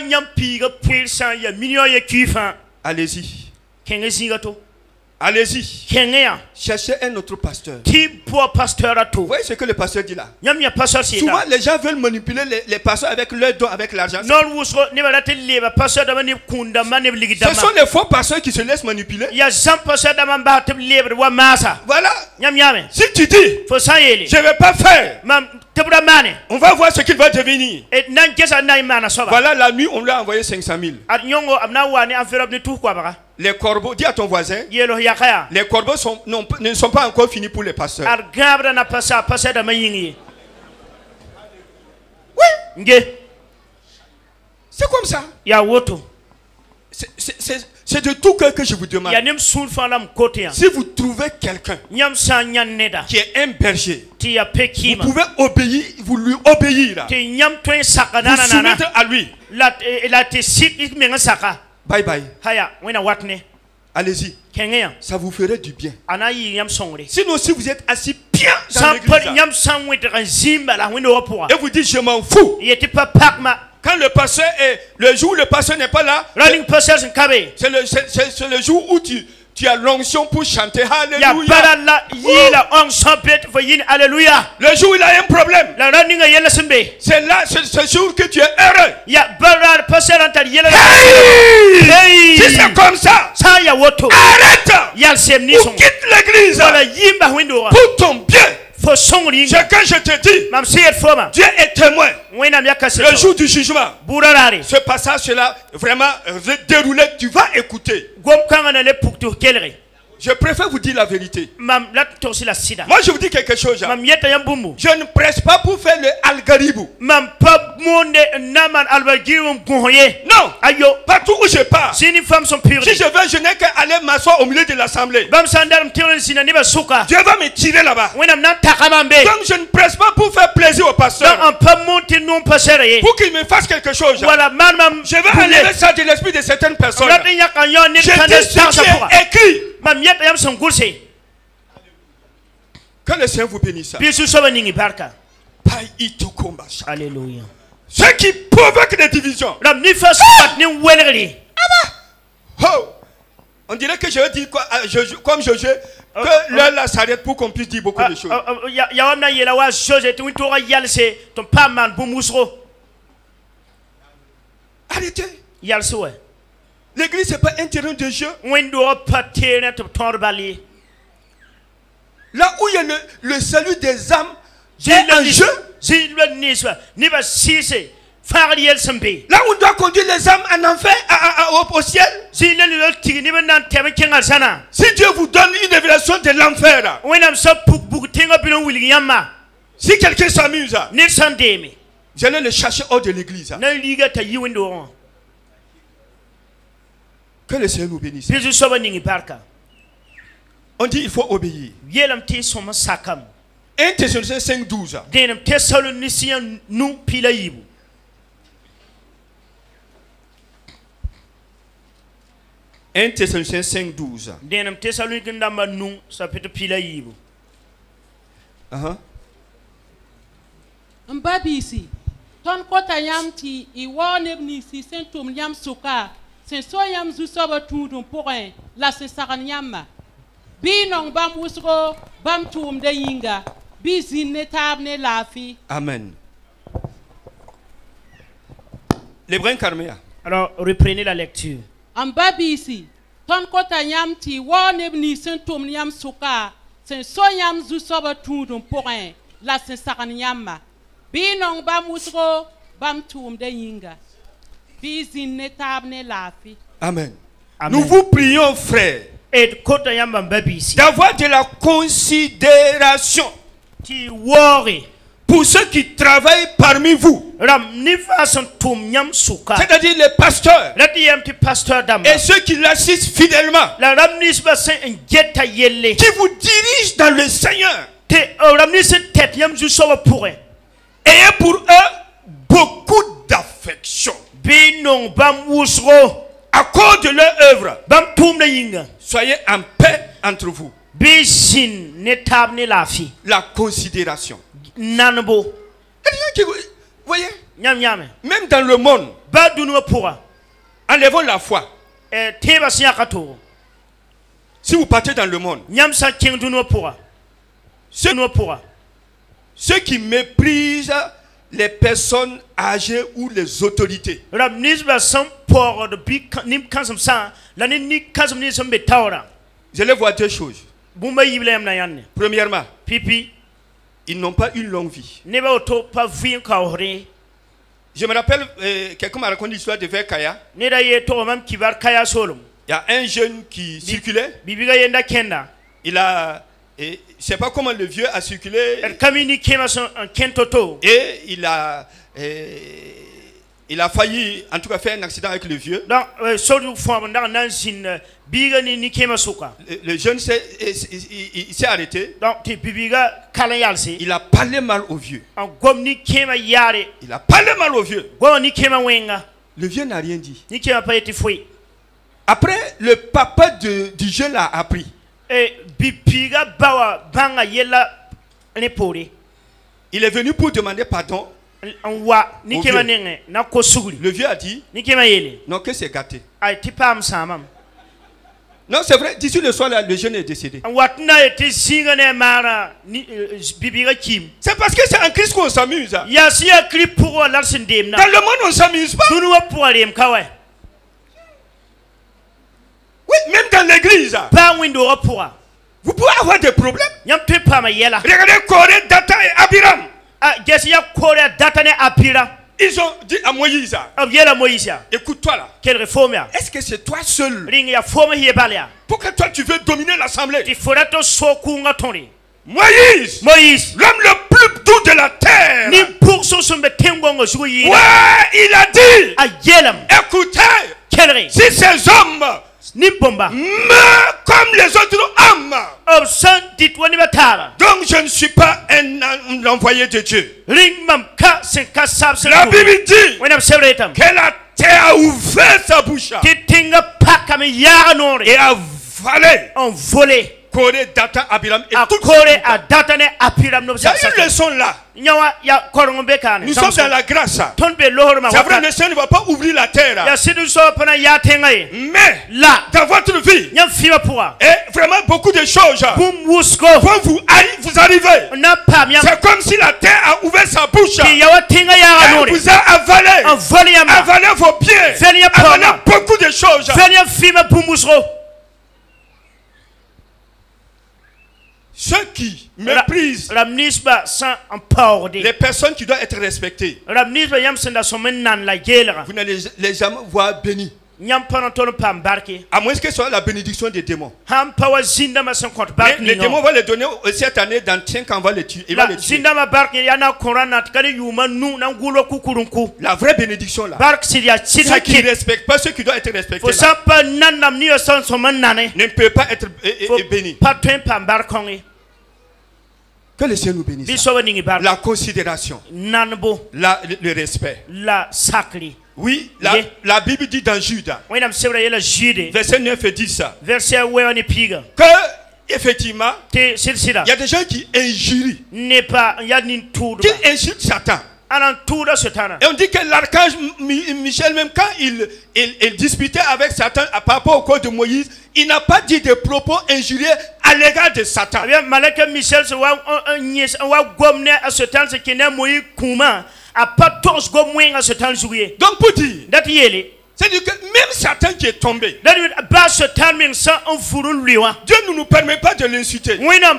allez-y. Allez-y. Cherchez un autre pasteur. Vous voyez ce que le pasteur dit là? Souvent les gens veulent manipuler les, les pasteurs avec leur don, avec l'argent. Ce sont les faux pasteurs qui se laissent manipuler. Voilà. Si tu dis, je ne vais pas faire, on va voir ce qu'il va devenir. Voilà, la nuit on lui a envoyé cinq cent mille. Les corbeaux, dis à ton voisin, les corbeaux sont, non, ne sont pas encore finis pour les pasteurs. Oui. C'est comme ça. C'est de tout cœur que je vous demande. Si vous trouvez quelqu'un qui est un berger, vous pouvez obéir, vous lui obéir. Vous soumettre à lui. Bye bye. Allez-y. Ça vous ferait du bien. Sinon, si vous êtes assis bien dans l'église et vous dites je m'en fous, quand le pasteur est, le jour où le pasteur n'est pas là, c'est le, c'est le jour où tu, tu as l'onction pour chanter Alléluia. Le jour où il a un problème, c'est là, c'est ce jour que tu es heureux. Hey! Si c'est comme ça, arrête ou quitte l'église pour ton bien. Ce que je te dis, Dieu est témoin. Le jour du jugement, ce passage-là, vraiment déroulé, tu vas écouter. Je préfère vous dire la vérité. Moi, je vous dis quelque chose. Je ne presse pas pour faire le algaribou. Non. Partout où je pars, si je veux, je n'ai qu'à aller m'asseoir au milieu de l'assemblée. Dieu va me tirer là-bas. Donc, je ne presse pas pour faire plaisir au pasteur. Pour qu'il me fasse quelque chose. Je vais enlever ça de l'esprit de certaines personnes. Je dis ce qui est écrit. Que le Seigneur vous bénisse. Alléluia. Ceux qui provoquent des divisions. Ah bah. Oh. On dirait que je dis quoi, je, comme je que uh, l'heure là s'arrête pour qu'on puisse dire beaucoup uh, de choses. Arrêtez. L'église c'est pas un terrain de jeu. Là où il y a le, le salut des âmes, c'est un jeu. Là où on doit conduire les âmes en enfer, à, à, à, au, au ciel. Si Dieu vous donne une révélation de l'enfer, si quelqu'un s'amuse, vous allez le chercher hors de l'église. Que le Seigneur nous bénisse. On dit il faut obéir. un Thessaloniciens cinq douze. un Thessaloniciens cinq douze. Mbabisi ton kota yam ti i wone ni si sentum yam suka sen so yam zu so ba tudum porin la se saran yamma bi non bam usro bam tum de yinga bi zin ne tab ne lafi. Amen. Les brins carméa. Alors reprenez la lecture. En babisi ton kota yam ti wone ni sentum yam suka sen so yam zu so ba tudum porin la se saran yamma bi non bam usro bam tum de yinga bi zin ne tab ne lafi. Amen. Amen. Nous vous prions, frères, d'avoir de la considération pour ceux qui travaillent parmi vous, c'est-à-dire les pasteurs et ceux qui l'assistent fidèlement, qui vous dirigent dans le Seigneur. Ayez pour eux beaucoup d'affection à cause de leur œuvre. Soyez en paix entre vous. La considération. Vous voyez, même dans le monde, enlevons la foi. Si vous partez dans le monde, ceux, ceux qui méprisent les personnes âgées ou les autorités, je les vois deux choses. Premièrement, ils n'ont pas une longue vie. Je me rappelle, euh, quelqu'un m'a raconté l'histoire de Vers Kaya. Il y a un jeune qui circulait. Il a... Et je ne sais pas comment le vieux a circulé. Et il a, et, il a failli, en tout cas, faire un accident avec le vieux. Le, le jeune s'est arrêté. Il a parlé mal au vieux. Il a parlé mal au vieux. Le vieux n'a rien dit. Après, le papa de, du jeune l'a appris. Il est venu pour demander pardon. Le vieux a dit non, que c'est gâté. Non, c'est vrai, d'ici le soir là, le jeune est décédé. C'est parce que c'est en Christ qu'on s'amuse. Dans le monde on ne s'amuse pas. Oui, même dans l'église. Vous pouvez avoir des problèmes. Regardez Corée, Datan et Abiram. Ils ont dit à Moïse, écoute-toi là. Est-ce que c'est toi seul? Pourquoi toi tu veux dominer l'assemblée? Moïse, Moïse, l'homme le plus doux de la terre. Ouais, il a dit, écoutez, si ces hommes meurent comme les autres hommes, donc je ne suis pas un, un envoyé de Dieu. La Bible dit que la terre a ouvert sa bouche et a volé Corée, Datan, Abiram et tout. Il y a une leçon là. Nous sommes dans la grâce. C'est vrai, le Seigneur ne va pas ouvrir la terre. Mais là, dans votre vie, et vraiment beaucoup de choses vont vous, vous arriver. C'est comme si la terre a ouvert sa bouche. Elle vous a avalé. Avalé vos pieds. Avalé beaucoup de choses. Ceux qui méprisent les personnes qui doivent être respectées, vous n'allez les jamais voir bénis. À moins que ce soit la bénédiction des démons. Mais les démons vont les donner cette année, dans cinq ans, on va les tuer. Il va les tuer. La vraie bénédiction là. Ceux qui ne respectent pas ceux qui doivent être respectés là, ne peuvent pas être bénis. Que le Seigneur nous bénisse. La considération, la, le, le respect. Oui, la, la Bible dit dans Jude, verset neuf et dix, que effectivement, il y a des gens qui injurient, qui insultent Satan. Et on dit que l'archange Michel, même quand il, il, il disputait avec Satan par rapport au code de Moïse, il n'a pas dit des propos injurieux à l'égard de Satan. Donc pour dire, c'est-à-dire que même Satan qui est tombé, Dieu ne nous permet pas de l'insulter.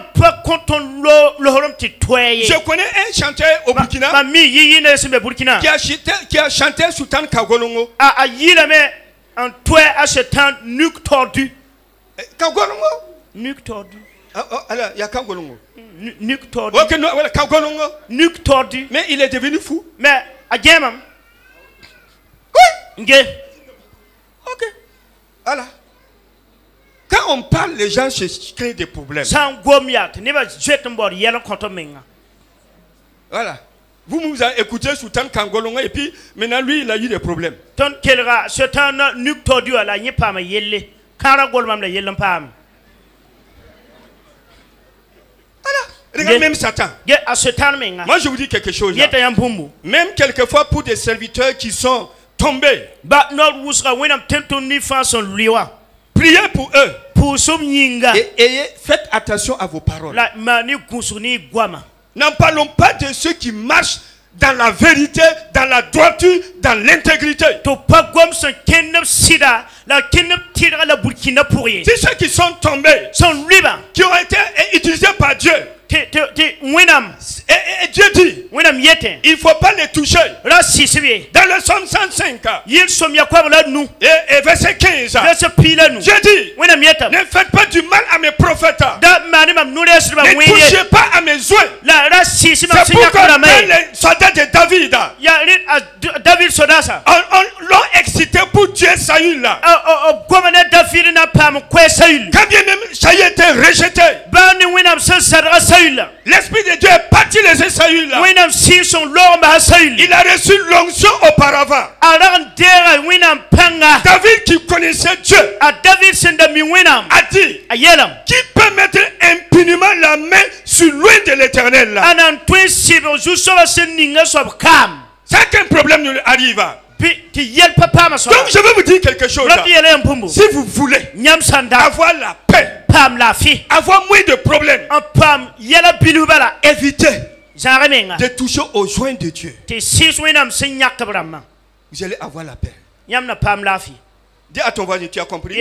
Je connais un chanteur au Burkina qui a chanté, qui a chanté Sultan Kagolongo. Un toit à ce temps, nuque tordu. Kagolongo? Nuque tordu. Alors, il y a Kagolongo. Nuque tordu. Ok, non, voilà, Kagolongo. Nuque tordu. Mais il est devenu fou. Mais, à Gamam. Oui. Ok. Voilà. Quand on parle, les gens se créent des problèmes. Voilà. Vous vous avez écouté Sultan Kangolonga et puis maintenant lui il a eu des problèmes. Voilà. Regarde même Satan. Moi je vous dis quelque chose là. Même quelquefois pour des serviteurs qui sont tombés, priez pour eux. Et, et faites attention à vos paroles. N'en parlons pas de ceux qui marchent dans la vérité, dans la droiture, dans l'intégrité. Si ceux qui sont tombés, qui ont été utilisés par Dieu, et, et Dieu dit, il ne faut pas les toucher. Dans le Somme cent cinq, et, et verset quinze, Dieu dit, ne faites pas du mal à mes prophètes. Ne touchez pas à mes oeufs. C'est pourquoi les soldats de David, on, on l'ont excité pour tuer Saül. Quand bien même Saül était rejeté, l'Esprit de Dieu est parti laisser Saül là. Il a reçu l'onction auparavant. David qui connaissait Dieu a dit, qui peut mettre impunément la main sur loin de l'Éternel là. C'est qu'un problème nous arrive. Donc je vais vous dire quelque chose là. Si vous voulez avoir la paix, avoir moins de problèmes, évitez de toucher aux joints de Dieu. Vous allez avoir la paix. Dis à ton voisin, tu as compris?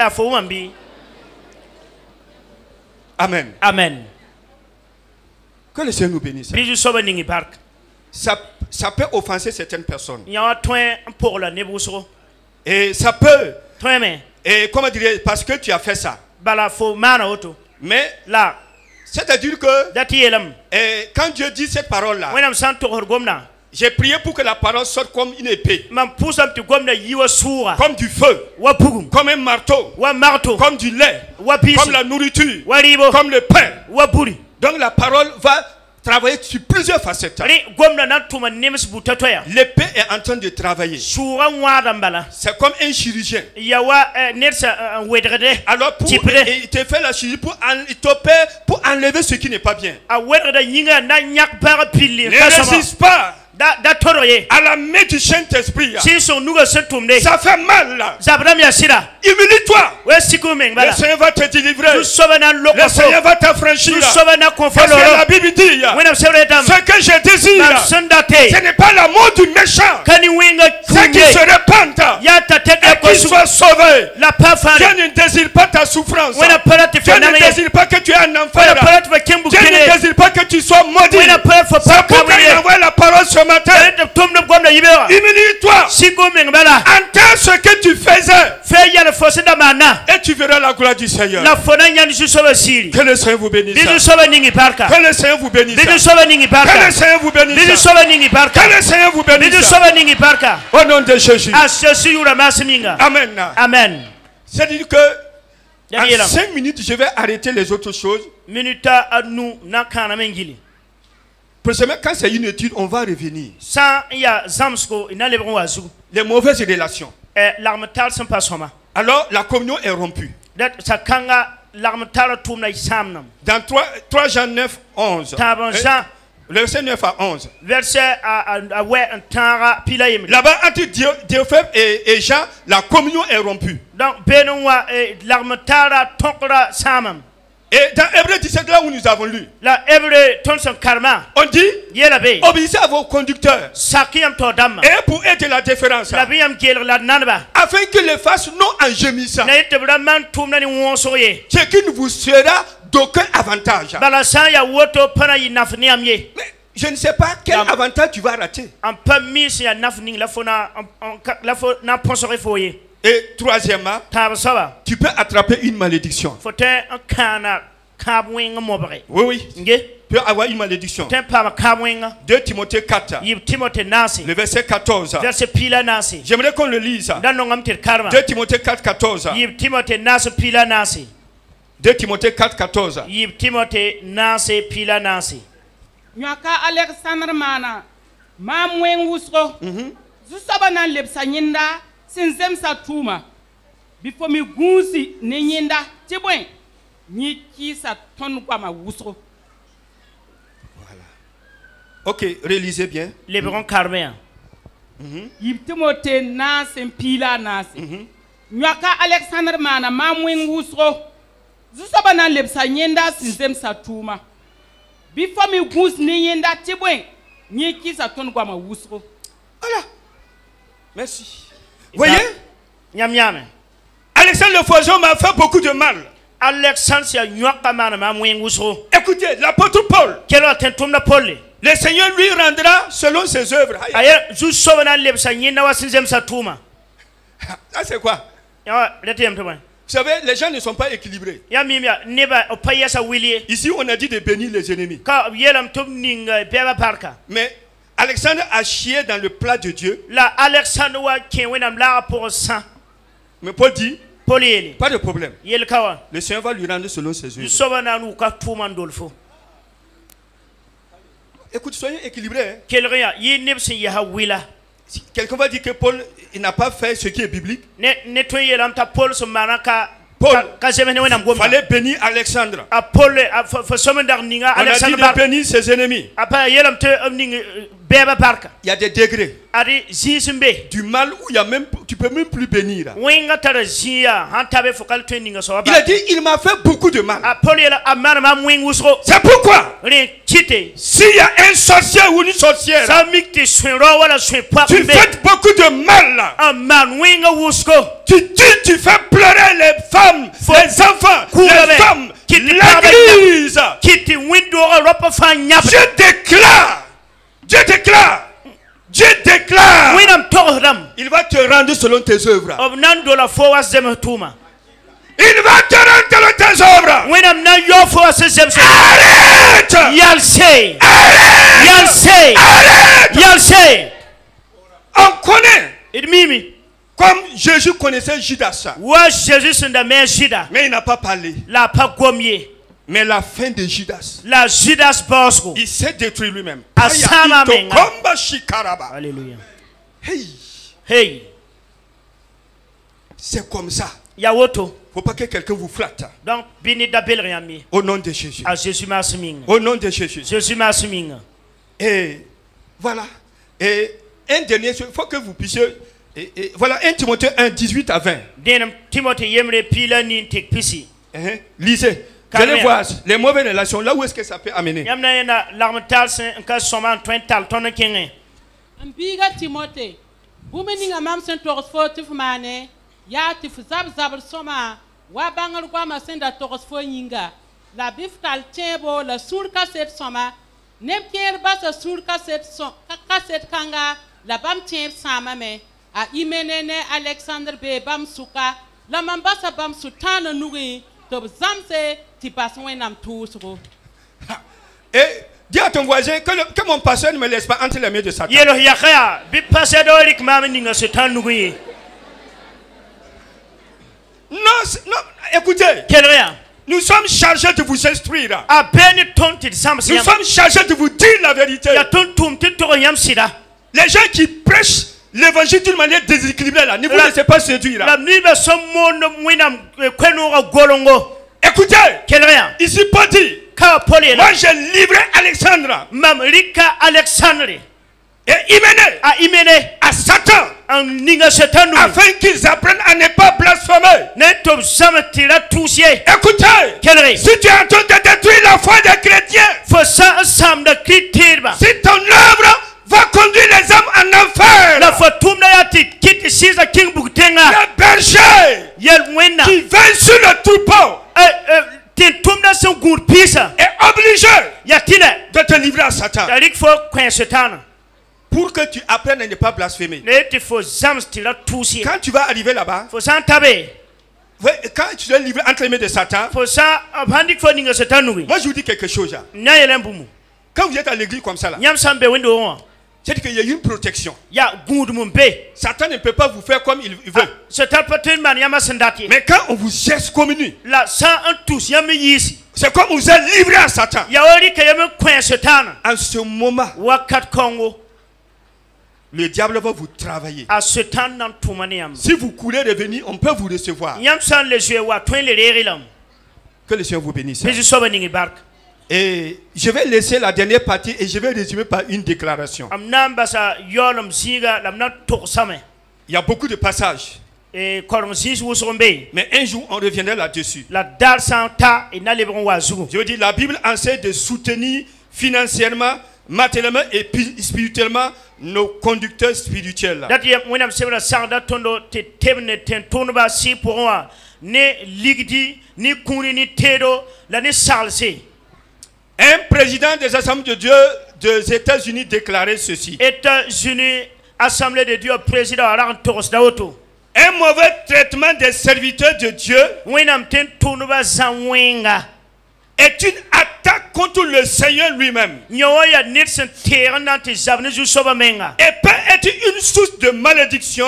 Amen. Amen. Que le Seigneur nous bénisse. Ça, ça peut offenser certaines personnes. Et ça peut. Et comment dire, parce que tu as fait ça. Mais là, c'est-à-dire que et quand Dieu dit cette parole-là, j'ai prié pour que la parole sorte comme une épée, comme du feu, comme un marteau, comme du lait, comme la nourriture, comme le pain. Donc la parole va travailler sur plusieurs facettes. L'épée est en train de travailler. C'est comme un chirurgien. Alors pour, il te fait la chirurgie pour, en, pour enlever ce qui n'est pas bien. Ne résiste pas à la main du Saint-Esprit. Ça fait mal là. Humilie-toi. Le Seigneur va te délivrer. Le Seigneur va t'affranchir. Parce que la Bible dit, ce que je désire, ce n'est pas la mort du méchant, c'est qu'il se répande et qu'il soit sauvé. Dieu ne désire pas ta souffrance. Dieu ne désire pas que tu aies un enfer. Dieu ne désire pas que tu sois maudit. C'est pourquoi il envoie la parole ce matin. Humilie-toi. Entends ce que tu faisais et tu verras la gloire du Seigneur. Que le Seigneur vous bénisse. Que le Seigneur vous bénisse. Que le Seigneur vous bénisse. Que le Seigneur vous bénisse. Au nom de Jésus. Amen. Amen. C'est-à-dire que en cinq minutes, je vais arrêter les autres choses. Quand c'est une étude, on va revenir. Les mauvaises relations. Alors, la communion est rompue. Dans trois Jean neuf, onze. Le verset neuf à onze. Verset à ouais un temps pila yem. Là-bas entre Théophile et, et Jean, la communion est rompue. Donc benwa l'armetara tokra samam. Et dans Hébreu dix-sept, là où nous avons lu, la Hébreu tonson karma. On dit obéissez à vos conducteurs. Et pour aider la différence, afin qu'ils le fassent non en gémissant, ce qui ne vous sera d'aucun avantage. Mais je ne sais pas quel avantage tu vas rater. Et troisièmement, tu peux attraper une malédiction. Oui, oui. Tu peux avoir une malédiction. deux Timothée quatre. Le verset quatorze. J'aimerais qu'on le lise. deux Timothée quatre, quatorze. deux Timothée quatre, quatorze. Nyaka Alexandre mana ma mwen wusro zusaba nan lebsa nyinda sinzem sa tuma bifo mi gunsi ne nyinda tibwen ni ki sa ton kwa ma wusro. Voilà. OK, relisez bien. L'Hébreu carmien. Yib Timothée na sen pila nasi. Nyaka Alexandre mana ma mwen wusro zusaba nan lebsa nyinda sinzem sa tuma. Before me goose ni yenda tibwen ni ki sa ton kwa ma wusro. Voilà. Merci. Voyez? Nyam nyam. Alexandre le Forgeron m'a fait beaucoup de mal. Alexandre ya nyoka mana ma mwen wusro. Écoutez, l'apôtre Paul. Quel a tentum na Paul? Le Seigneur lui rendra selon ses œuvres. Aya ju sobana lebsa nyenda wa sinzem sa tuma. Ah c'est quoi? Ya letem tuma. Vous savez, les gens ne sont pas équilibrés. Ici, on a dit de bénir les ennemis. Mais Alexandre a chié dans le plat de Dieu. Mais Paul dit, pas de problème. Le Seigneur va lui rendre selon ses œuvres. Écoute, soyez équilibrés. Hein? Quelqu'un va dire que Paul n'a pas fait ce qui est biblique. Paul, il fallait bénir Alexandre. On a dit de bénir ses ennemis. Il y a des degrés. Du mal où il y a même, tu peux même plus bénir. Il a dit, il m'a fait beaucoup de mal. C'est pourquoi, s'il y a un sorcier ou une sorcière, tu fais beaucoup de mal. Tu dis, tu fais pleurer les femmes, les enfants, les femmes, l'église. Je déclare, Dieu déclare, Dieu déclare, il va te rendre selon tes œuvres. Il va te rendre selon tes œuvres. Arrête. Arrête. Arrête. On connaît. Comme Jésus connaissait Judas. Mais il n'a pas parlé. Mais la fin de Judas, la Judas Bosco, il s'est détruit lui-même. Alléluia. Hey. Hey. C'est comme ça. Yawoto. Faut pas que quelqu'un vous flatte. Donc, bini d'abel riami. Au nom de Jésus. À Jésus Masming. Au nom de Jésus. Jésus Masming. Et voilà. Et un dernier, il faut que vous puissiez. Et, et voilà, un Timothée un, dix-huit à vingt. Timothée yemre pila ni tek pisi. Lisez. Vous allez voir les mauvaises relations, là où est-ce que ça peut amener. Ambiga Timothée, bumeninga mam sen toros fo tifmane, ya tif zab zab soma, wa bangal kwa masenda toros fo yinga. La bifkal tiebo la sur cassette soma, nepkier basa sur cassette son, cassette kanga, la bam tieb sama me, a imenene Alexandre be bam suka, la mambasa bam sutana nuri. Et dis à ton voisin que, le, que mon pasteur ne me laisse pas entre les mains de Satan. Non, non, écoutez. Nous sommes chargés de vous instruire. Nous sommes chargés de vous dire la vérité. Les gens qui prêchent l'évangile d'une manière déséquilibrée là, ne vous laissez pas séduire. Écoutez, ici Paul dit, Moi j'ai livré Alexandre. Et Hyménée à Satan, afin qu'ils apprennent à ne pas blasphémer. Écoutez, si tu es en train de détruire la foi des chrétiens, si ton œuvre va conduire les hommes en enfer, le berger qui veille sur le troupeau est obligé de te livrer à Satan pour que tu apprennes à ne pas blasphémer. Quand tu vas arriver là-bas, quand tu dois livrer entre les mains de Satan, moi je vous dis quelque chose. Quand vous êtes à l'église comme ça, là, c'est qu'il y a une protection. Satan ne peut pas vous faire comme il veut. Mais quand on vous excommunie, c'est comme vous êtes livré à Satan. En ce moment, le diable va vous travailler. Si vous coulez revenir, on peut vous recevoir. Que le Seigneur vous bénisse. Et je vais laisser la dernière partie et je vais résumer par une déclaration. Il y a beaucoup de passages. Mais un jour, on reviendra là-dessus. Je veux dire, la Bible enseigne de soutenir financièrement, matériellement et spirituellement nos conducteurs spirituels. Un président des Assemblées de Dieu des États-Unis déclarait ceci. États-Unis, Assemblée de Dieu, président. Un mauvais traitement des serviteurs de Dieu est une attaque contre le Seigneur lui-même. Et peut être une source de malédiction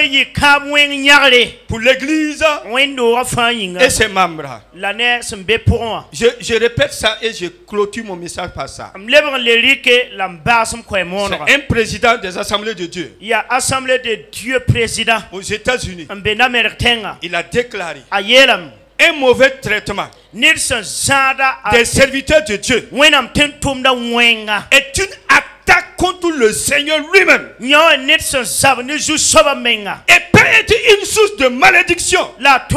pour l'Église et ses membres. Je, je répète ça et je clôture mon message par ça. C'est un président des Assemblées de Dieu. Il y a Assemblée de Dieu président aux États-Unis. Il a déclaré un mauvais traitement des serviteurs de Dieu est une attaque contre le Seigneur lui-même et peut être une source de malédiction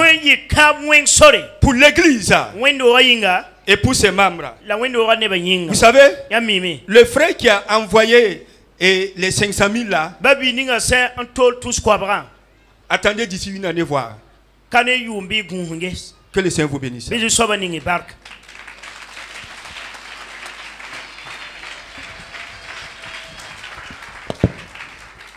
pour l'Église et pour ses membres. Vous savez, le frère qui a envoyé et les cinq cent mille là, attendez d'ici une année voir. Que le Seigneur vous bénisse.